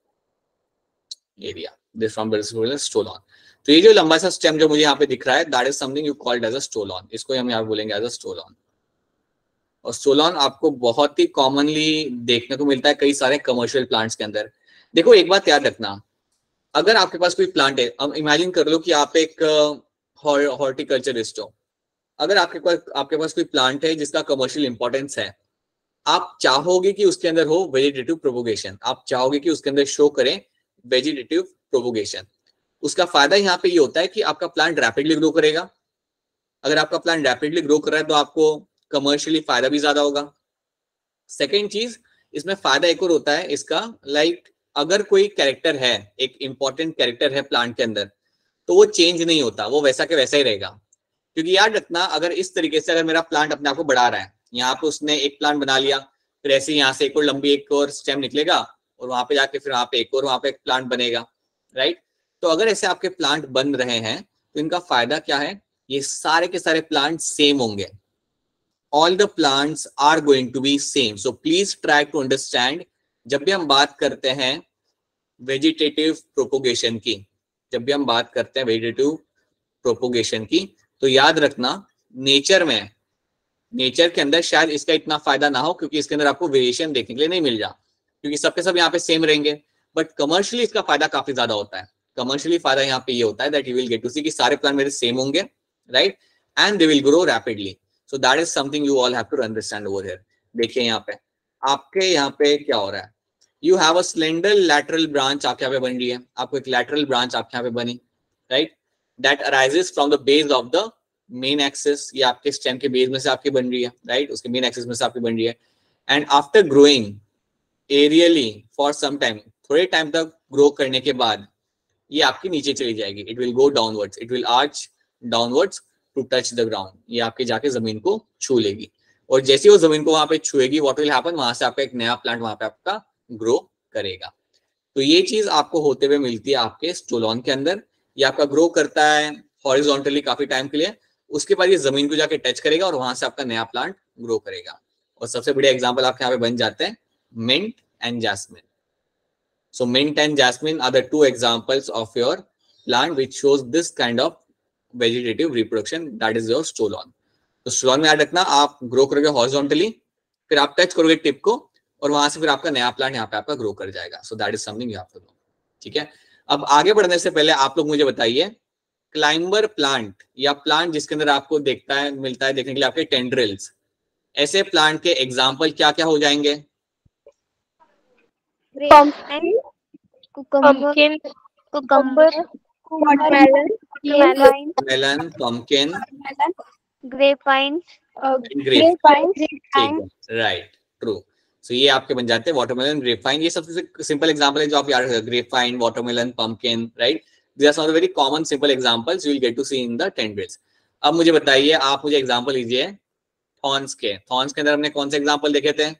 area, this from this particular stolon. तो ये जो लंबा सा स्टेम जो मुझे यहाँ पे दिख रहा है, that is something you called as a stolon. इसको हम यहाँ बोलेंगे एज अ स्टोलॉन। और स्टोलॉन आपको बहुत ही कॉमनली देखने को मिलता है कई सारे कमर्शियल प्लांट्स के अंदर। देखो एक बात याद रखना, अगर आपके पास कोई प्लांट है, अब इमेजिन कर लो कि आप एक हॉर्टिकल्चरिस्ट हो, अगर आपके पास आपके पास कोई प्लांट है जिसका कमर्शियल इंपॉर्टेंस है, आप चाहोगे कि उसके अंदर हो वेजिटेटिव प्रोपोगेशन, आप चाहोगे कि उसके अंदर शो करें वेजिटेटिव प्रोपोगेशन। उसका फायदा यहाँ पे ये यह होता है कि आपका प्लांट रैपिडली ग्रो करेगा। अगर आपका प्लांट रैपिडली ग्रो कर रहा है तो आपको कमर्शियली फायदा भी ज्यादा होगा। सेकेंड चीज, इसमें फायदा एक और होता है इसका, लाइक अगर कोई कैरेक्टर है, एक इंपॉर्टेंट कैरेक्टर है प्लांट के अंदर, तो वो चेंज नहीं होता, वो वैसा के वैसा ही रहेगा। क्योंकि याद रखना, अगर इस तरीके से अगर मेरा प्लांट अपने आप को बढ़ा रहा है, यहाँ पे उसने एक प्लांट बना लिया, फिर ऐसे यहाँ से एक और लंबी एक और स्टेम निकलेगा, और वहां पे जाके फिर वहां पे एक और वहां पे एक प्लांट बनेगा, राइट। तो अगर ऐसे आपके प्लांट बन रहे हैं तो इनका फायदा क्या है, ये सारे के सारे प्लांट सेम होंगे। All the plants are going to be same. So please try to understand, जब भी हम बात करते हैं वेजिटेटिव प्रोपोगेशन की, जब भी हम बात करते हैं वेजिटेटिव प्रोपोगेशन की, तो याद रखना नेचर में, नेचर के अंदर शायद इसका इतना फायदा ना हो, क्योंकि इसके अंदर आपको वेरिएशन देखने के लिए नहीं मिल जा, क्योंकि सबके सब यहाँ पे सेम रहेंगे। बट कमर्शियली इसका फायदा काफी ज्यादा होता है। कमर्शियली फायदा यहाँ पे ये होता है that you will get to see कि सारे प्लांट मेरे सेम होंगे, right, and they will grow rapidly. So that is something you all have to understand over here. देखिए यहाँ पे आपके यहाँ पे क्या हो रहा है, you have a slender lateral branch आपके यहाँ पे बन रही है, आपको एक लैटरल ब्रांच आपके यहाँ पे बनी, right, that arises from the base of the main axis. ये आपके स्टेम के बेस में से आपकी बन रही है, राइट, उसके मेन एक्सिस में से आपकी बन रही है। And after growing aerially for some time, थोड़े टाइम तक ग्रो करने के बाद ये आपकी नीचे चली जाएगी, it will go downwards, it will arch downwards to touch the ground. ये आपके जाके जमीन को छू लेगी, और जैसे वो जमीन को वहां पे छुएगी, व्हाट विल हैपन, वहां से आपका एक नया प्लांट वहां पे आपका ग्रो करेगा। तो ये चीज आपको होते हुए मिलती है आपके स्टोलॉन के अंदर। ये आपका ग्रो करता है हॉरिजॉन्टली काफी टाइम के लिए, उसके बाद ये जमीन को जाके टच करेगा और वहां से आपका नया प्लांट ग्रो करेगा। और सबसे बढ़िया एग्जाम्पल आपके यहाँ पे बन जाते हैं mint and jasmine. So mint and jasmine are the two examples of your plant which shows this kind of vegetative reproduction, that is your stolon. तो stolon में याद रखना, आप ग्रो करोगे हॉरिजॉन्टली, फिर आप टच करोगे टिप को, और वहां से फिर आपका नया प्लांट यहाँ पे आपका ग्रो कर जाएगा। So that is something you have to know, ठीक है। अब आगे बढ़ने से पहले आप लोग मुझे बताइए, क्लाइंबर प्लांट या प्लांट जिसके अंदर आपको देखता है मिलता है देखने के लिए आपके टेंड्रिल्स, ऐसे प्लांट के एग्जाम्पल क्या क्या हो जाएंगे? pumpkin, cucumber, watermelon, melon, pumpkin, grapevine, grapevine, right, true. So ये आपके बन जाते हैं वाटरमेलन, ग्रेपवाइन। ये सबसे सिंपल एग्जांपल है जो आप याद रखिए, grapevine, watermelon, pumpkin, right. These are some of the very common simple examples you will get to see in the tendrils. अब मुझे बताइए, आप मुझे एग्जांपल लीजिए थॉर्न्स के। थॉर्न्स के अंदर हमने कौन से एग्जांपल देखे थे?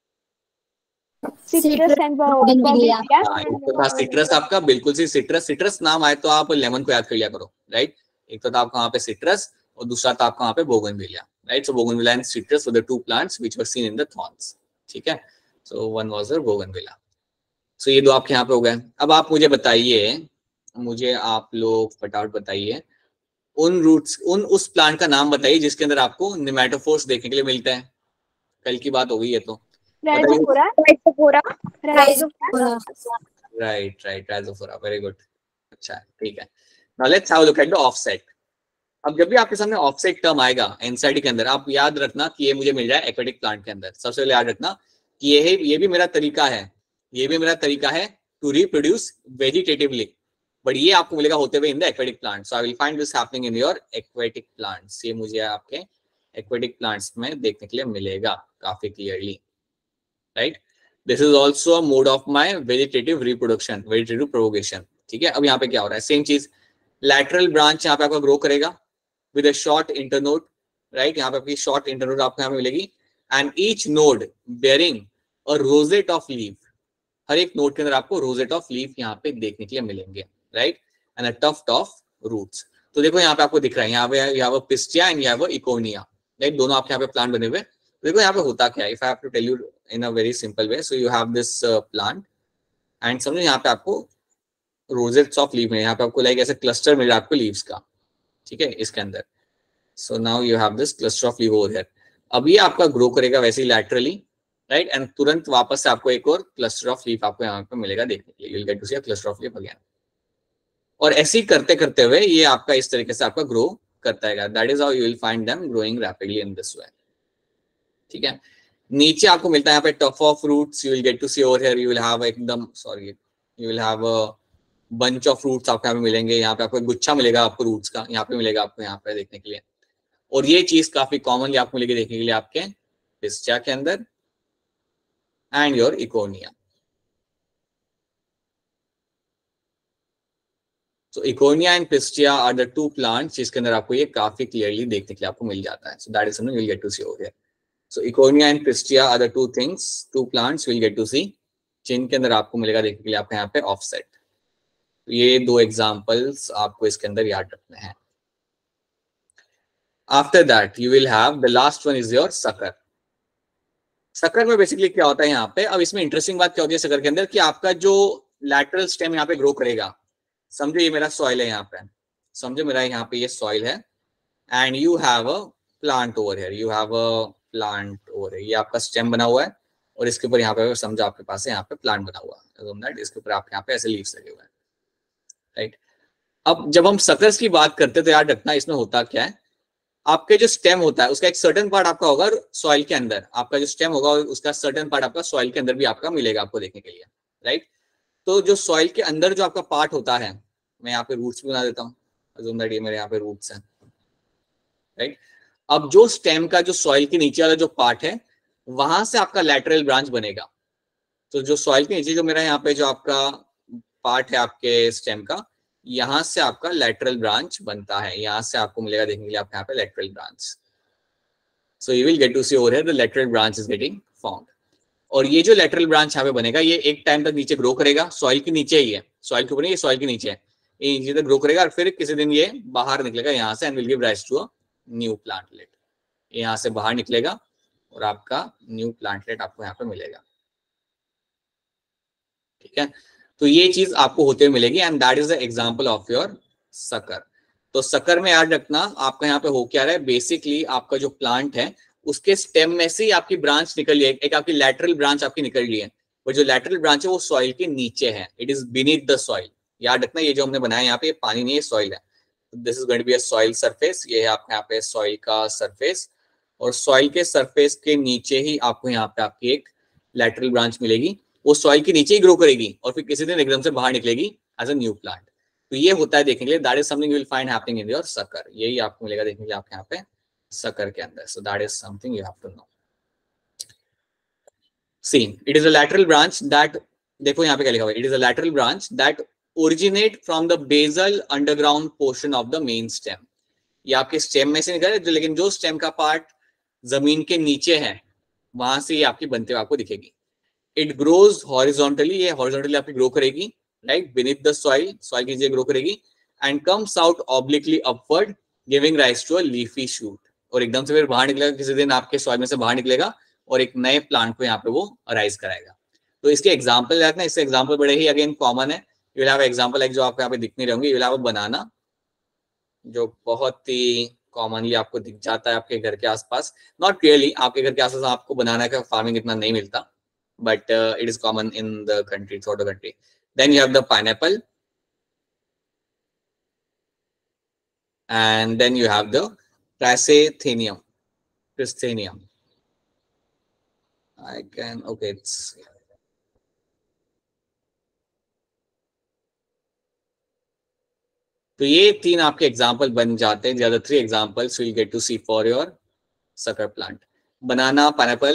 Citrus and bougainvillea. सिट्रस आपका बिल्कुल सी सिट्रस, सिट्रस नाम आए तो आप लेमन को याद कर लिया करो, राइट। एक तो था आपका वहां पे सिट्रस और दूसरा था आपका वहां पे bougainvillea, right. So bougainvillea and citrus were the two plants which were seen in the thorns, ठीक है। So one was the bougainvillea. सो ये दो आपके यहाँ पे हो गए। अब आप मुझे बताइए, मुझे आप लोग फटाफट बताइए उन रूट्स, उन उस प्लांट का नाम बताइए जिसके अंदर आपको निमेटोफोर्स देखने के लिए मिलता है। कल की बात हो गई है तो rhizophora, rhizophora, rhizophora, right right rhizophora, very good, अच्छा ठीक है। Now let's have a look at the offset. अब जब भी आपके सामने ऑफसेट टर्म आएगा एनसीईआरटी के अंदर, आप याद रखना कि ये मुझे मिल रहा है एक्वेटिक प्लांट के अंदर। सबसे पहले याद रखना कि ये है, ये भी मेरा तरीका है, ये भी मेरा तरीका है टू रिप्रोड्यूस वेजिटेटिवली, बट ये आपको मिलेगा होते हुए in the aquatic plants. So I will find this happening in your aquatic plants. ये मुझे आपके एक्वेटिक प्लांट्स में देखने के लिए मिलेगा काफी clearly, right. This is also a mode of my vegetative reproduction, vegetative propagation. ठीक है, अब यहाँ पे क्या हो रहा है, सेम चीज, लैटरल ब्रांच यहाँ पे आपका ग्रो करेगा with a short internode, right, यहाँ पे आपकी शॉर्ट इंटरनोड आपको यहाँ पे मिलेगी, and each node bearing a rosette of leaf, हर एक नोड के अंदर आपको रोजेट ऑफ लीफ यहाँ पे देखने के लिए मिलेंगे, right, and a tuft of roots. तो देखो यहाँ पे आपको दिख रहा है, यहाँ पे यहाँ पे पिस्टिया एंड यहाँ पे इकोनिया, राइट, दोनों आपके यहाँ पे प्लांट बने हुए। देखो यहाँ पे होता क्या है, if I have to tell you in a very simple way, so you have this plant and समझो यहाँ पे आपको रोजेट्स ऑफ लीफ में, यहाँ पे आपको लाइक ऐसे क्लस्टर मिल रहा है आपको लीव्स का, ठीक है, इसके अंदर। So now you have this cluster of leave over here. अब ये आपका ग्रो करेगा वैसे ही लैटरली, राइट, एंड तुरंत वापस से आपको एक और क्लस्टर ऑफ लीफ आपको यहाँ पे मिलेगा देखने के लिए, you will get to see a cluster of leaf again. और ऐसे ही करते करते हुए ये आपका इस तरीके से आपका ग्रो करता है, that is how you will find them growing rapidly in this way. ठीक है, नीचे आपको मिलता है यहाँ पे tuft of roots, you will get to see over here, you will have एकदम sorry you will have a bunch of roots आपको यहाँ पे मिलेंगे, यहाँ पे आपको गुच्छा मिलेगा आपको रूट्स का, यहाँ पे मिलेगा आपको यहाँ पे देखने के लिए। और ये चीज काफी कॉमनली आपको मिलेगी देखने के लिए आपके पिस्टिया के अंदर एंड योर इकोनिया। So Iconia and Pistia are the two plants जिसके अंदर आपको ये काफी क्लियरली देखने के लिए आपको मिल जाता है। So that is something you will get to see over here. So Iconia and Pistia are the two things, two plants you will get to see, जिनके अंदर आपको मिलेगा देखने के लिए आपको यहाँ पे ऑफसेट। तो ये दो एग्जांपल्स आपको इसके अंदर याद रखने हैं। After that you will have the last one is your sucker. Sucker में बेसिकली क्या होता है यहाँ पे, अब इसमें इंटरेस्टिंग बात क्या होती है सकर के अंदर कि आपका जो लैटरल स्टेम यहाँ पे ग्रो करेगा, समझो ये मेरा सॉइल है यहाँ पे, समझो मेरा यहाँ पे ये सॉइल है and you have a plant over here, you have a plant over here, ये आपका स्टेम बना हुआ है और इसके ऊपर यहाँ पे समझो आपके पास है यहाँ पे प्लांट बना हुआ है, इसके ऊपर आपके यहाँ पे ऐसे लीव्स लगे हुए हैं, राइट। अब जब हम सकर्स की बात करते हैं तो याद रखना इसमें होता क्या है, आपके जो स्टेम होता है उसका एक सर्टेन पार्ट आपका होगा सॉइल के अंदर, आपका जो स्टेम होगा उसका सर्टेन पार्ट आपका सॉइल के अंदर भी आपका मिलेगा आपको देखने के लिए, राइट। तो जो सॉइल के अंदर जो आपका पार्ट होता है, मैं यहाँ पे रूट्स भी बना देता हूँ, ये मेरे यहाँ पे रूट्स हैं, राइट। अब जो स्टेम का जो सॉइल के नीचे वाला जो पार्ट है वहां से आपका लैटरल ब्रांच बनेगा। तो जो सॉइल के नीचे जो मेरा यहाँ पे जो आपका पार्ट है आपके स्टेम का, यहां से आपका लैटरल ब्रांच बनता है, यहां से आपको मिलेगा देखने के लिए आपके यहाँ पे lateral branch. So you will get to see over here the lateral branch is getting found. और ये जो लैटरल ब्रांच यहाँ पे बनेगा ये एक टाइम तक नीचे ग्रो करेगा, सॉइल के नीचे ही है, सॉइल के ऊपर नहीं, ये सॉइल के नीचे है, ये नीचे तक ग्रो करेगा और फिर किसी दिन ये बाहर निकलेगा यहाँ से and will give rise to a new plantlet. यहाँ से बाहर निकलेगा और आपका न्यू प्लांटलेट आपको यहाँ पे मिलेगा, ठीक है। तो ये चीज आपको होते हुए मिलेगी and that is the example of your sucker. तो सकर में याद रखना आपका यहाँ पे हो क्या रहा है, बेसिकली आपका जो प्लांट है उसके स्टेम में से ही आपकी ब्रांच निकल है, एक आपकी लैटरल ब्रांच आपकी निकल रही है, और जो लैटरल ब्रांच है वो सॉइल के नीचे है, it is beneath the soil. याद रखना ये जो हमने बनाया यहाँ पे पानी नहीं है, सॉइल है। This is going to be a soil surface, ये है आपके यहाँ पे सॉइल का सरफेस, और सॉइल के सरफेस के नीचे ही आपको यहाँ पे आपकी एक लैटरल ब्रांच मिलेगी, वो सॉइल के नीचे ही ग्रो करेगी और फिर किसी दिन एकदम से बाहर निकलेगी एज अ न्यू प्लांट। तो ये होता है देखने के लिए, that is something you will find happening in your sucker, यही आपको मिलेगा देखने के लिए आपके यहाँ पे सकर के अंदर। So that is something you have to know. See it is a lateral branch that, देखो यहाँ पे क्या लिखा हुआ है, it is a lateral branch that originate from the basal underground portion of the main stem. ये आपके stem में से निकल रहा है, लेकिन जो स्टेम का पार्ट जमीन के नीचे है वहां से ये आपकी बनते हुए आपको दिखेगी। इट ग्रोज हॉरिजॉन्टली, ये हॉरिजॉन्टली आपकी ग्रो करेगी, right, beneath the soil, soil की नीचे ग्रो करेगी, and comes out obliquely upward giving rise to a leafy shoot. और एकदम से फिर बाहर निकलेगा, किसी दिन आपके सॉइल में से बाहर निकलेगा और एक नए प्लांट को यहाँ पे वो अराइज कराएगा। तो इसके एग्जाम्पल रखना, इससे एग्जाम्पल बड़े ही अगेन कॉमन है। You will have example like जो आपको यहाँ पे दिखने रहेंगे, you will have a banana, जो बहुत ही कॉमनली आपको दिख जाता है आपके घर के आसपास, नॉट रियली आपके घर के आसपास आपको बनाना का फार्मिंग इतना नहीं मिलता, but uh, it is common in the country, throughout the country. Then you have the pineapple, and then you have the Praseothenium, Praseothenium. I can, okay, it's, तो ये तीन आपके एग्जाम्पल बन जाते हैं, the other three examples you will get to see for your sucker plant, banana, pineapple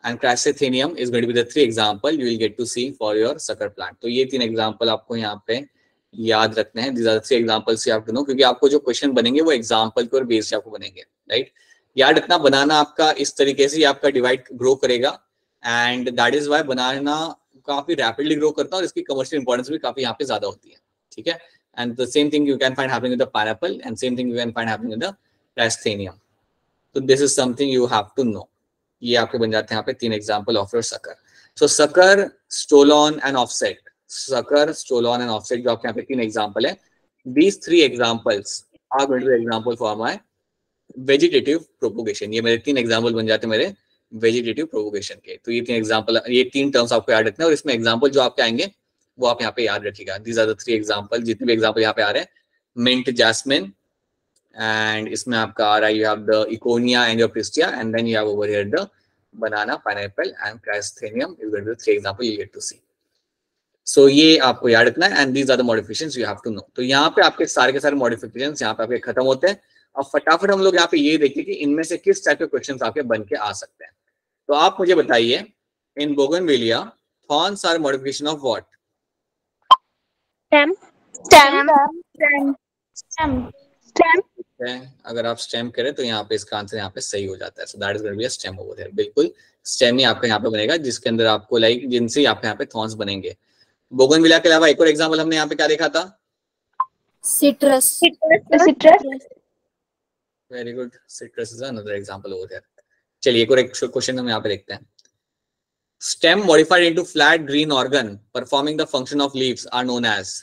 and Crassithenium is going to be the three example you will get to see for your sucker plant. तो ये तीन example आपको यहाँ पे याद रखने हैं. These are the three examples you have to know, क्योंकि आपको जो question बनेंगे वो example के और base से आपको बनेंगे, right? याद रखना बनाना आपका इस तरीके से आपका divide grow करेगा, and that is why बनाना काफी rapidly grow करता है और इसकी commercial importance भी काफी यहाँ पे ज्यादा होती है, ठीक है? And the same thing you can find happening with the pineapple, and same thing you can find happening with the Crassithenium. So this is something you have to know. ये आपके बन जाते हैं यहाँ पे तीन example of your sucker. So sucker, stolon and offset. Sucker, stolon and offset जो आपके यहाँ पे तीन एग्जाम्पल है. These three examples are going to be example for my vegetative propagation. ये मेरे तीन एग्जाम्पल बन जाते हैं मेरे वेजिटेटिव प्रोपोगेशन के. तो ये तीन एग्जाम्पल, ये तीन टर्म्स आपको याद रखना है और इसमें एग्जाम्पल जो आपके आएंगे वो आप यहाँ पे याद रखिएगा. These are the three example, जितने भी एग्जाम्पल यहाँ पे आ रहे हैं. मिंट, जैस्मिन, and इसमें आपका आ रहा है you have the Iconia and your Pistia, and then you have over here the banana, pineapple and Crassithenium is going to be the three example you get to see. So ये आपको याद रखना है, and these are the modifications you have to know. तो यहाँ पे आपके सारे के सारे modifications यहाँ पे आपके खत्म होते हैं. अब फटाफट हम लोग यहाँ पे ये देखिए कि इनमें से किस टाइप के क्वेश्चंस आपके बन के आ सकते हैं. तो आप मुझे बताइए, in Bougainvillea thorns are modification of what? Stem. Stem. Stem. Stem. Stem. है. अगर आप स्टेम करें तो यहाँ पे इसका आंसर यहाँ पे सही हो जाता है. So that is going to be a stem over there. बिल्कुल स्टेम ही आपका यहाँ पे बनेगा, जिसके अंदर आपको लाइक जिनसे आपके यहाँ पे थॉर्न्स बनेंगे. बोगनविला के अलावा एक और एग्जांपल हमने यहाँ पे क्या देखा था? Citrus. Citrus. Very good. Citrus is another example over there. चलिए एक और एक क्वेश्चन हम यहाँ पे देखते हैं. Stem modified into flat green organ performing the function of leaves are known as.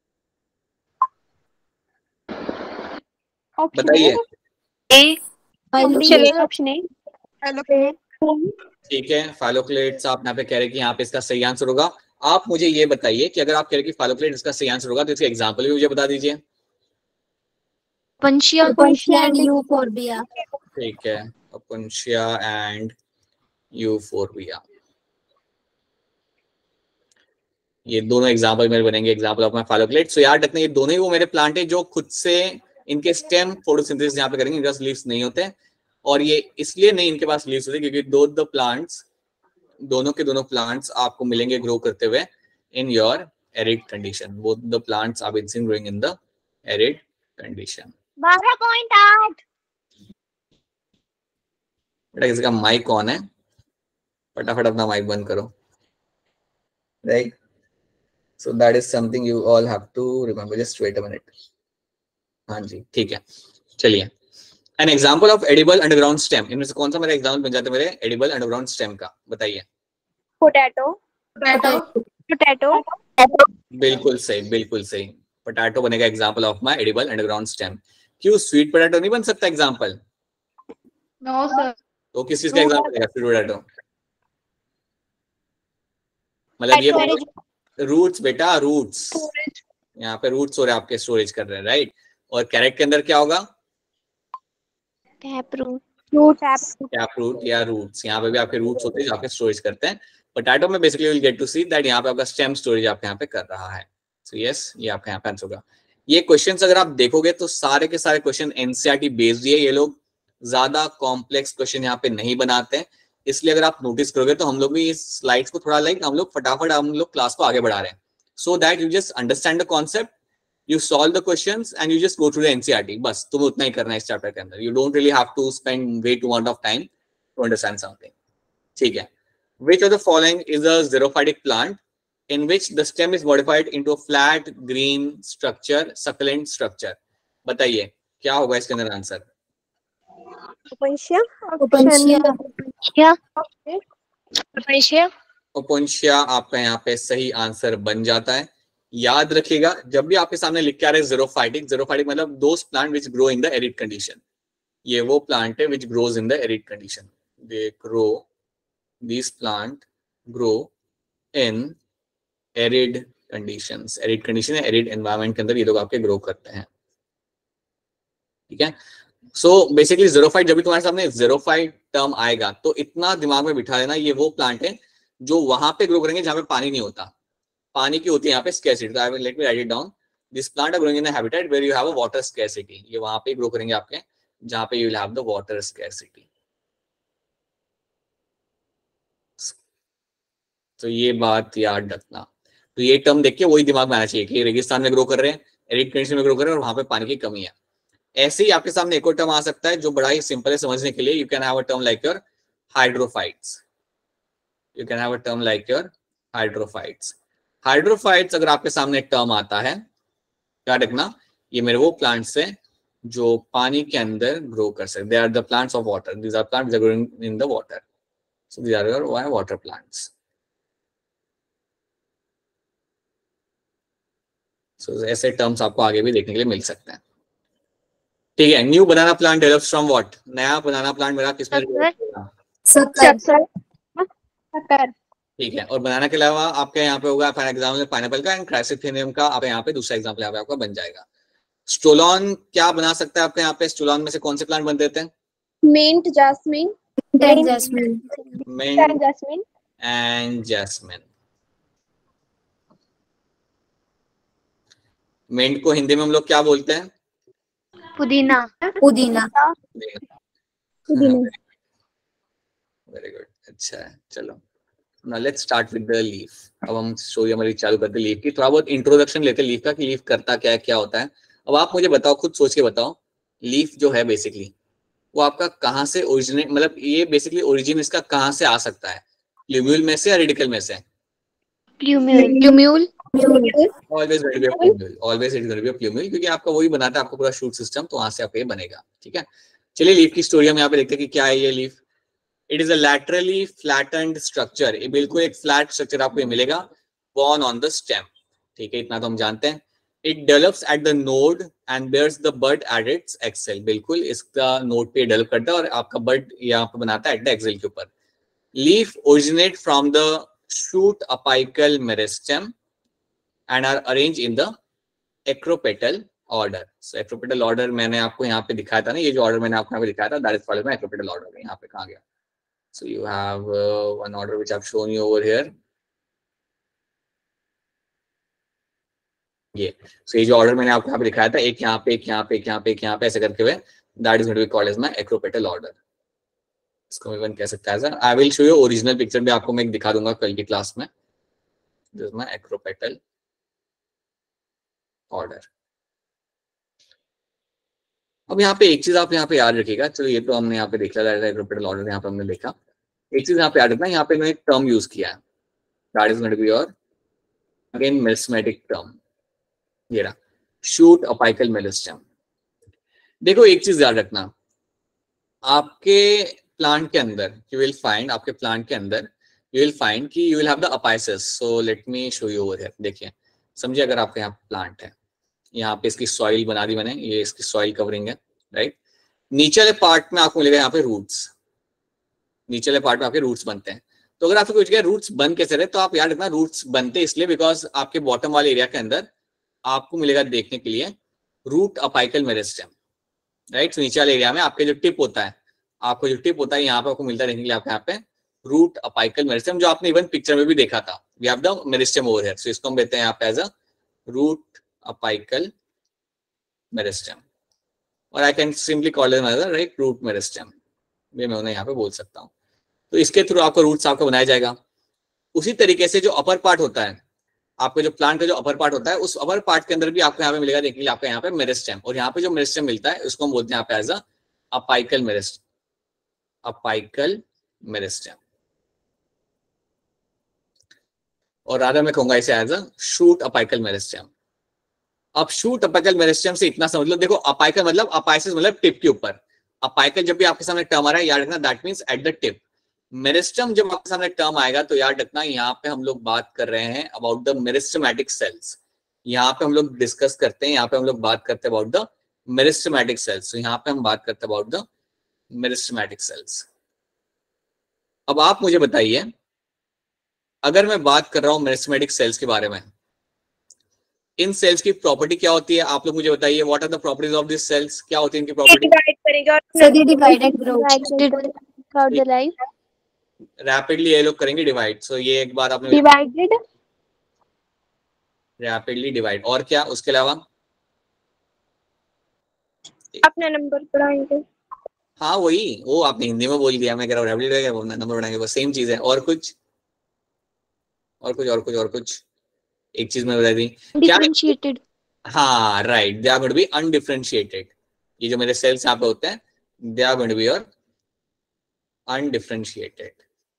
बताइए. Option A. ठीक है, फाइलोक्लेट्स आप यहाँ पे कह रहे हैं कि यहाँ पे इसका सही आंसर होगा. आप मुझे ये बताइए कि अगर आप कह रहे हैं कि फाइलोक्लेट इसका सही आंसर होगा तो इसका एग्जांपल भी मुझे बता दीजिए. Opuntia and Euphorbia. ठीक है, Opuntia and Euphorbia. ये दोनों एग्जांपल मेरे बनेंगे example of my phylloclade. So याद रखना ये दोनों ही वो मेरे प्लांट है जो खुद से इनके स्टेम फोटोसिंथेसिस यहाँ पे करेंगे, इनके पास लीव्स नहीं होते. और ये इसलिए नहीं इनके पास लीव्स होते क्योंकि दो द प्लांट्स दोनों के दोनों प्लांट्स आपको मिलेंगे ग्रो करते हुए in your arid condition. Both the plants are been seen growing in the arid condition. बारह पॉइंट आठ. बेटा किसी का माइक ऑन है? फटाफट अपना माइक बंद करो. Right. So that is something you all have to remember. Just wait a minute. हाँ जी ठीक है. चलिए, an example of edible underground stem. इनमें से कौन सा मेरा एग्जाम्पल बन जाता है मेरे एडिबल अंडरग्राउंड स्टेम का? बताइए. पोटैटो. Potato. पोटैटो. बिल्कुल सही, बिल्कुल सही. पोटैटो बनेगा example of my edible underground stem. क्यों स्वीट पोटैटो नहीं बन सकता एग्जाम्पल? No, sir. तो किस चीज का एग्जाम्पल बनेगा स्वीट पोटैटो? मतलब ये रूट्स बेटा, रूट्स. यहाँ पे रूट्स हो रहे आपके स्टोरेज कर रहे हैं, राइट. और कैरेट के अंदर क्या होगा? Tap root. Root tap root या रूट्स. यहाँ पे भी आपके रूट्स होते हैं जो आपके स्टोरेज करते हैं. पोटैटो में basically will get to see that यहाँ पे आपका स्टेम स्टोरेज आपके यहाँ पे कर रहा है. सो so, यस yes, ये आपका यहाँ पे आंसर होगा. ये क्वेश्चंस अगर आप देखोगे तो सारे के सारे क्वेश्चन एनसीईआरटी बेस्ड है. ये लोग ज्यादा कॉम्प्लेक्स क्वेश्चन यहाँ पे नहीं बनाते हैं. इसलिए अगर आप नोटिस करोगे तो हम लोग भी इस स्लाइड्स को थोड़ा लाइक हम लोग फटाफट हम लोग क्लास को आगे बढ़ा रहे हैं. So that you just understand the concept, you solve the questions and you just go through the N C E R T. बस तुम्हें उतना ही करना है इस चैप्टर के अंदर. You don't really have to spend way too much of time to understand something. ठीक है. Which of the following is a xerophytic plant in which the stem is modified into a flat green structure, succulent structure? बताइए क्या होगा इसके अंदर answer? Opuntia. Opuntia. क्या? Opuntia. Opuntia आपका यहाँ पे सही आंसर बन जाता है. याद रखिएगा जब भी आपके सामने लिख के आ रहे हैं xerophytic, xerophytic मतलब those plant which grow in the arid condition. ये वो प्लांट है which grows in the arid condition. They grow, these plant grow in arid conditions. arid condition है, arid environment के अंदर ये लोग आपके grow करते हैं. ठीक है. So basically xerophyte, जब भी तुम्हारे सामने xerophyte टर्म आएगा तो इतना दिमाग में बिठा लेना ये वो प्लांट है जो वहां पे ग्रो करेंगे जहां पे पानी नहीं होता. पानी की होती है यहाँ पे स्कैरसिटी. तो I will let me write it down. This plant are growing in a habitat where you have a water scarcity. ये वहां पे ग्रो करेंगे आपके जहां पे you will have the water scarcity. तो ये बात याद रखना। तो ये टर्म देख के वही दिमाग में आना चाहिए कि रेगिस्तान में ग्रो कर रहे हैं, एरिड कंडीशन में ग्रो कर रहे हैं और वहां पे पानी की कमी है। ऐसे ही आपके सामने एक और टर्म आ सकता है जो बड़ा ही सिंपल है समझने के लिए। You can have a term like your hydrophytes. You can have a term like your hydrophytes. Hydrophytes अगर आपके सामने टर्म आता है, याद रखना ये मेरे वो प्लांट्स है जो पानी के अंदर ग्रो कर सकते। They are the plants of water. These are plants growing in the water. So these are your water plants. So ऐसे टर्म्स आपको आगे भी देखने के लिए मिल सकते हैं। ठीक है। New banana plant develops from what? नया बनाना प्लांट मेरा किसमें डेवलप होगा? शक्कर। ठीक है। और बनाना के अलावा आपके यहाँ पे होगा फॉर एग्जाम्पल पाइनएप्पल का एंड क्राइसेंथेमियम का। आप यहाँ पे दूसरा एग्जाम्पल यहाँ पे आपका बन जाएगा। स्टोलॉन क्या बना सकता है आपके यहाँ पे? स्टोलॉन में से कौन से प्लांट बन देते हैं? Mint, jasmine, jasmine. Mint jasmine, and jasmine. Mint को हिंदी में हम लोग क्या बोलते हैं? पुदीना, पुदीना। पुदीना। वेरी गुड, अच्छा है। चलो now let's start with the leaf. अब हम स्टोरी हमारी चालू करते हैं लीफ की। थोड़ा बहुत इंट्रोडक्शन लेते हैं लीफ का कि लीफ करता क्या है, क्या होता है। अब आप मुझे बताओ, खुद सोच के बताओ, लीफ जो है बेसिकली वो आपका कहाँ से ओरिजिनेट, मतलब ये बेसिकली ओरिजिन इसका कहाँ से आ सकता है? प्लूम्यूल में से या रेडिकल में से? Plumule. Always it will be plumule, always it will be plumule, क्योंकि आपका वही बनाता है आपका पूरा शूट सिस्टम, तो वहां से आपका ये बनेगा। ठीक है। चलिए लीफ की स्टोरी हम यहाँ पे देखते हैं कि क्या है ये leaf. It is a laterally flattened structure. ये बिल्कुल एक फ्लैट स्ट्रक्चर आपको मिलेगा बॉर्न ऑन द स्टेम। ठीक है, इतना तो हम जानते हैं। It develops at the node and bears the bud at its axil. बिल्कुल इसका नोड पे डेवलप करता है और आपका बड यहाँ पे बनाता है एट द एक्सेल के ऊपर। Leaf originate from the shoot apical meristem and are arrange in the acropetal order. So acropetal order मैंने आपको यहाँ पे दिखाया था ना, ये जो ऑर्डर मैंने आपको यहाँ पे दिखाया था that is called acropetal order. यहाँ पे कहाँ गया? So you have uh, one order which I've shown you over here. ये so ये जो ऑर्डर मैंने आपको यहाँ पे दिखाया था, एक यहाँ पे, एक यहाँ पे, एक यहाँ पे, एक यहाँ पे, ऐसे करके हुए, that is going to be called as my acropetal order. इसको मैं कह सकता है sir. I will show you original picture भी आपको मैं एक दिखा दूंगा कल की क्लास में। This is my acropetal order. अब यहाँ पे एक चीज आप यहाँ पे याद रखिएगा। चलो ये तो हमने यहाँ पे देख लिया, एक्रोपेटल ऑर्डर यहाँ पे हमने देखा। एक चीज यहाँ पे याद रखना, यहाँ पे मैंने एक टर्म यूज किया है, that is going to be your again meristematic term. ये रहा शूट अपाइकल मेरिस्टेम। देखो एक चीज याद रखना, आपके प्लांट के अंदर यू विल फाइंड, आपके प्लांट के अंदर यू विल फाइंड कि you will have the apices. So let me show you over here. देखिए समझिए, अगर आपके यहाँ प्लांट है, यहाँ पे इसकी सॉइल बना दी मैंने, ये इसकी सॉइल कवरिंग है, राइट। नीचे वाले पार्ट में आपको मिलेगा यहाँ पे रूट्स। नीचे वाले पार्ट में आपके रूट्स बनते हैं। तो अगर आपको कुछ रूट्स बन कैसे रहे, तो आप याद रखना रूट्स बनते इसलिए बिकॉज आपके बॉटम वाले एरिया के अंदर आपको मिलेगा देखने के लिए रूट अपाइकल मेरिस्टेम, राइट। तो नीचे वाले एरिया में आपके जो टिप होता है, आपको जो टिप होता है यहाँ पे आपको मिलता है देखने के लिए आपके यहाँ पे रूट अपाइकल मेरिस्टेम, जो आपने इवन पिक्चर में भी देखा था। We have the meristem over here, so इसको हम देते हैं यहाँ पे as a root apical meristem, और I can simply call it as a right root meristem, ये मैं उन्हें यहाँ पे बोल सकता हूँ। तो इसके थ्रू आपका रूट्स आपका बनाया जाएगा। उसी तरीके से जो अपर पार्ट होता है, आपका जो प्लांट का जो अपर पार्ट होता है, उस अपर पार्ट के अंदर भी आपको यहाँ पे मिलेगा देखने के लिए आपका यहाँ पे मेरिस्टेम, और यहाँ पे जो मेरिस्टेम मिलता है उसको हम बोलते हैं यहाँ पे as a apical meristem, apical meristem, और राधा मैं कहूंगा इसे as a shoot apical meristem. अब शूट अपाइकल मेरिस्टेम से इतना समझ लो, देखो अपाइकल मतलब अपाइसिस मतलब टिप के ऊपर। अपाइकल जब भी आपके सामने टर्म आ रहा है याद रखना that means at the tip. Meristem जब आपके सामने टर्म आएगा तो याद रखना यहाँ पे हम लोग बात कर रहे हैं अबाउट द मेरिस्टेमेटिक सेल्स। यहाँ पे हम लोग डिस्कस करते हैं, यहाँ पे हम लोग बात करते हैं अबाउट द मेरिस्टेमेटिक सेल्स। तो यहाँ पे हम बात करते हैं अबाउट द मेरिस्टेमेटिक सेल्स। अब आप मुझे बताइए, अगर मैं बात कर रहा हूँ मेरिस्टेमेटिक सेल्स के बारे में, इन सेल्स की प्रॉपर्टी क्या होती है? आप लोग मुझे बताइए, what are the properties of this cells? क्या होती है इनकी प्रॉपर्टी? डिवाइड करेंगे और सभी divided grow third the life rapidly ये लोग करेंगे डिवाइड। सो ये एक बार आपने डिवाइडेड रैपिडली डिवाइड, और क्या उसके अलावा? अपना नंबर बढ़ाएंगे। हाँ वही, वो आपने हिंदी में बोल दिया, मैं कह रहा हूँ रैपिडली नंबर बढ़ाएंगे, बस सेम चीज है। और कुछ? और कुछ और कुछ और कुछ एक चीज मैं बता दी क्या, Differentiated. हाँ right, they are going to be undifferentiated. ये जो मेरे सेल्स यहाँ पे होते हैं they are going to be your undifferentiated.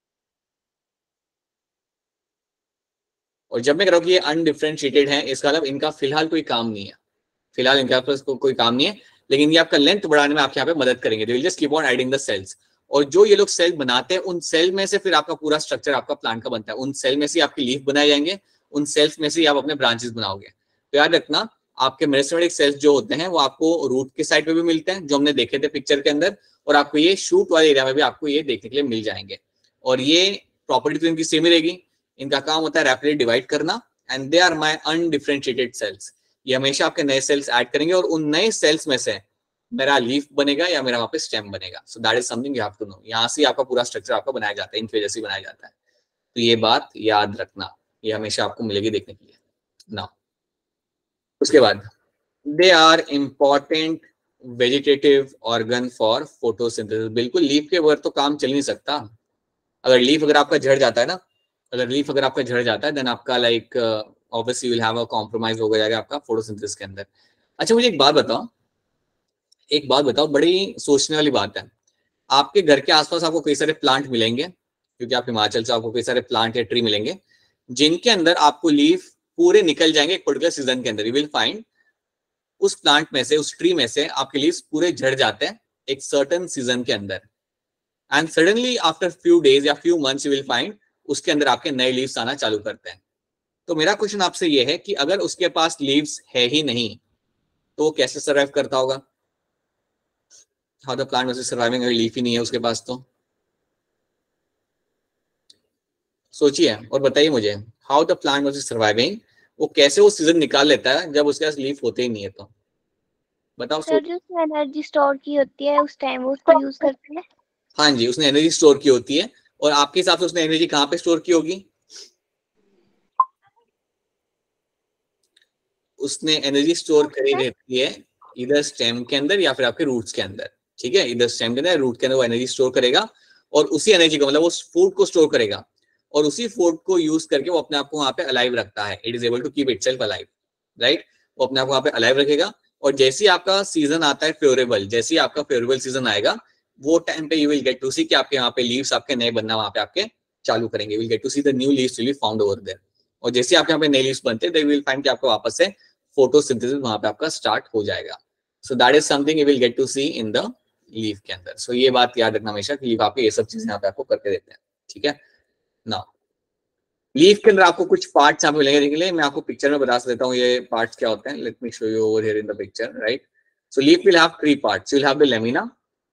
और जब मैं कह रहा हूँ कि ये अनडिफरेंशिएटेड है, इसका मतलब इनका फिलहाल कोई काम नहीं है, फिलहाल इनके पास को, कोई काम नहीं है, लेकिन ये आपका लेंथ बढ़ाने में आपके यहाँ पे मदद करेंगे। They will just keep on adding the cells. और जो ये लोग सेल बनाते हैं उन सेल में से फिर आपका पूरा स्ट्रक्चर आपका प्लांट का बनता है। उन सेल में से आपकी लीफ बनाए जाएंगे, उन सेल्स में से आप अपने ब्रांचेस बनाओगे। तो याद रखना आपके मेरिस्टेमेटिक सेल्स जो होते हैं वो आपको रूट के साइड पे भी मिलते हैं जो हमने देखे थे पिक्चर के अंदर, और आपको ये शूट वाले एरिया में भी आपको ये देखने के लिए मिल जाएंगे। और ये प्रॉपर्टी तो इनकी सेम ही रहेगी। इनका काम होता है रैपिडली डिवाइड करना, and they are my undifferentiated cells. ये हमेशा आपके नए सेल्स ऐड करेंगे और उन नए सेल्स में से मेरा लीफ बनेगा या मेरा वहां पे स्टेम बनेगा। So that is something you have to know. यहाँ से आपका पूरा स्ट्रक्चर आपका बनाया जाता है, इनकी वजह से बनाया जाता है। तो ये बात याद रखना, ये हमेशा आपको मिलेगी देखने के लिए ना। उसके बाद they are important vegetative organ for photosynthesis. बिल्कुल, लीफ के बगैर तो काम चल नहीं सकता। अगर लीफ अगर आपका झड़ जाता है ना, अगर लीफ अगर आपका झड़ जाता है देन आपका like obviously you will have a compromise हो जाएगा आपका फोटोसिंथेसिस के अंदर। अच्छा मुझे एक बात बताओ, एक बात बताओ, बड़ी सोचने वाली बात है। आपके घर के आसपास आपको कई सारे प्लांट मिलेंगे, क्योंकि आप हिमाचल से, आपको कई सारे प्लांट या ट्री मिलेंगे जिनके अंदर आपको लीफ पूरे निकल जाएंगे एक पर्टिकुलर सीजन के अंदर। यू विल फाइंड उस प्लांट में से, उस ट्री में से आपके लीव्स पूरे झड़ जाते हैं एक सर्टेन सीजन के अंदर, and suddenly after few days या few months you will find उसके अंदर आपके नए लीव्स आना चालू करते हैं। तो मेरा क्वेश्चन आपसे ये है कि अगर उसके पास लीव्स है ही नहीं तो वो कैसे सर्वाइव करता होगा? How the plant was surviving, अगर लीफ ही नहीं है उसके पास तो? सोचिए और बताइए मुझे, how the plant was surviving, वो कैसे वो सीजन निकाल लेता है जब उसके पास लीफ होते ही नहीं है? तो बताओ। सर जो उसने एनर्जी स्टोर की होती है उस टाइम वो उसको यूज करते हैं। हाँ जी, उसने एनर्जी स्टोर की होती है। और आपके हिसाब से उसने एनर्जी कहाँ पे स्टोर की होगी? उसने एनर्जी स्टोर करी रहती है इधर स्टेम के अंदर या फिर आपके रूट्स के अंदर। ठीक है, इधर स्टेम के अंदर, रूट के अंदर वो एनर्जी स्टोर करेगा, और उसी एनर्जी को, मतलब उस फूड को स्टोर करेगा, और उसी फूड को यूज करके वो अपने आप को वहां पे अलाइव रखता है। It is able to keep itself alive, right? वो अपने आप को वहां पे अलाइव रखेगा, और जैसे ही आपका सीजन आता है फेवरेबल, जैसे ही आपका फेवरेबल सीजन आएगा वो टाइम पे you will get to see कि आपके यहाँ पे लीव्स आपके नए बनना वहां पे आपके चालू करेंगे। Will get to see the new leaves will be found over there. और जैसे आपके यहाँ पे नए लीव्स बनते हैं दे विल फाइंड कि आपको वापस से फोटोसिंथेसिस वहां पे आपका स्टार्ट हो जाएगा। So that is something you will get to see in the leaf के अंदर। सो so, ये बात याद रखना हमेशा कि लीफ आपके ये सब चीजें यहाँ पे आपको करके देते हैं। ठीक है ना? लीफ के अंदर आपको कुछ पार्ट्स यहाँ पे मिलेंगे देखने के लिए। मैं आपको पिक्चर में बता देता हूँ ये पार्ट्स क्या होते हैं। Let me show you over here in the picture, right? So leaf will have three parts. You will have the lamina,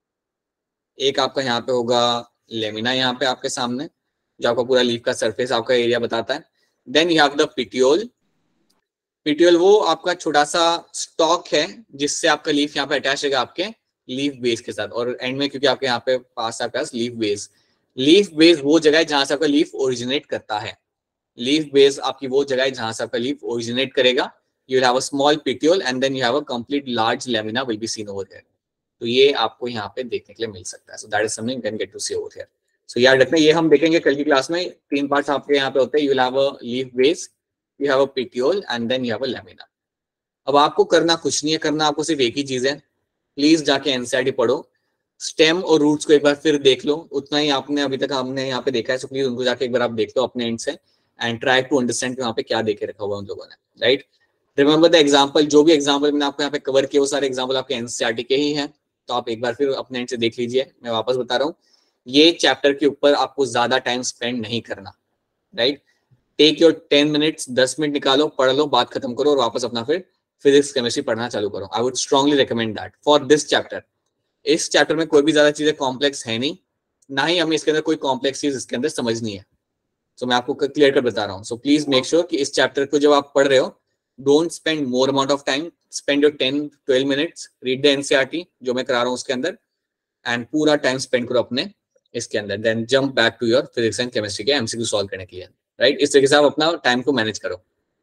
एक आपका यहाँ पे होगा लेमिना यहाँ पे आपके सामने, जो आपका पूरा लीफ का सरफेस आपका एरिया बताता है। Then you have the petiole. Petiole वो आपका छोटा सा स्टॉक है जिससे आपका लीफ यहाँ पे अटैच रहेगा आपके लीफ बेस के साथ, और एंड में क्योंकि आपके यहाँ पे पास आपके पास लीफ बेस, लीफ बेस वो जगह है जहां से आपका लीफ ओरिजिनेट करता है। लीफ बेस आपकी वो जगह है जहां से आपका लीफ ओरिजिनेट करेगा। You have a small petiole and then you have a complete large lamina will be seen over here. तो ये आपको यहाँ पे देखने के लिए मिल सकता है। So that is something you can get to see over here. So याद रखना, ये हम देखेंगे कल की क्लास में। तीन पार्ट्स आपके यहाँ पे होते हैं। You will have a leaf base, you have a petiole and then you have a lamina। अब आपको करना कुछ नहीं है, करना आपको सिर्फ एक ही चीज है। प्लीज जाके एनसीईआरटी पढ़ो, स्टेम और रूट्स को एक बार फिर देख लो। उतना ही आपने अभी तक हमने यहाँ पे देखा है, सो प्लीज उनको जाके एक बार आप देख लो अपने एंड से, एंड ट्राई टू अंडरस्टैंड वहाँ पे क्या देखे रखा हुआ उन लोगों ने, राइट? रिमेंबर द एग्जाम्पल, जो भी एग्जाम्पल मैंने आपको यहाँ पे कवर किया वो सारे एग्जाम्पल आपके एनसीईआरटी के ही हैं। तो आप एक बार फिर अपने एंड से देख लीजिए। मैं वापस बता रहा हूँ, ये चैप्टर के ऊपर आपको ज्यादा टाइम स्पेंड नहीं करना, right? Take your ten minutes, दस मिनट निकालो, पढ़ लो, बात खत्म करो, और वापस अपना फिर फिजिक्स केमिस्ट्री पढ़ना चालू करो। I would strongly recommend that for this chapter. इस चैप्टर में कोई भी ज्यादा चीजें कॉम्प्लेक्स है नहीं, ना ही हमें इसके अंदर कोई कॉम्प्लेक्स चीज इसके अंदर समझनी है। सो so, मैं आपको क्लियर कर बता रहा हूँ। सो प्लीज मेक श्योर कि इस चैप्टर को जब आप पढ़ रहे हो, don't spend more amount of time, spend your ten twelve minutes, read the NCERT जो मैं करा रहा हूँ उसके अंदर, एंड पूरा टाइम स्पेंड करो अपने इसके अंदर। Then jump back to your physics and chemistry के एमसीक्यू सॉल्व करने के लिए, राइट? इस तरीके से आप अपना टाइम को मैनेज करो।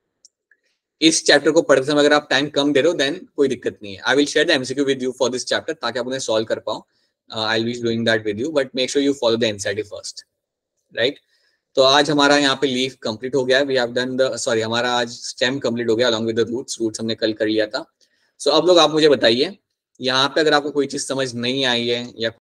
इस चैप्टर को पढ़ते समय अगर आप टाइम कम दे रहे हो देन कोई दिक्कत नहीं है। I will share the MCQ with you for this chapter ताकि आप उन्हें सॉल्व कर पाओ। I will be doing that with you, but make sure you follow the NCERT first, right? तो आज हमारा यहाँ पे लीफ कंप्लीट हो गया है, we have done the sorry हमारा आज स्टेम कंप्लीट हो गया along with the roots. Roots हमने कल कर लिया था। सो so, अब लोग आप मुझे बताइए यहाँ पे अगर आपको कोई चीज समझ नहीं आई है या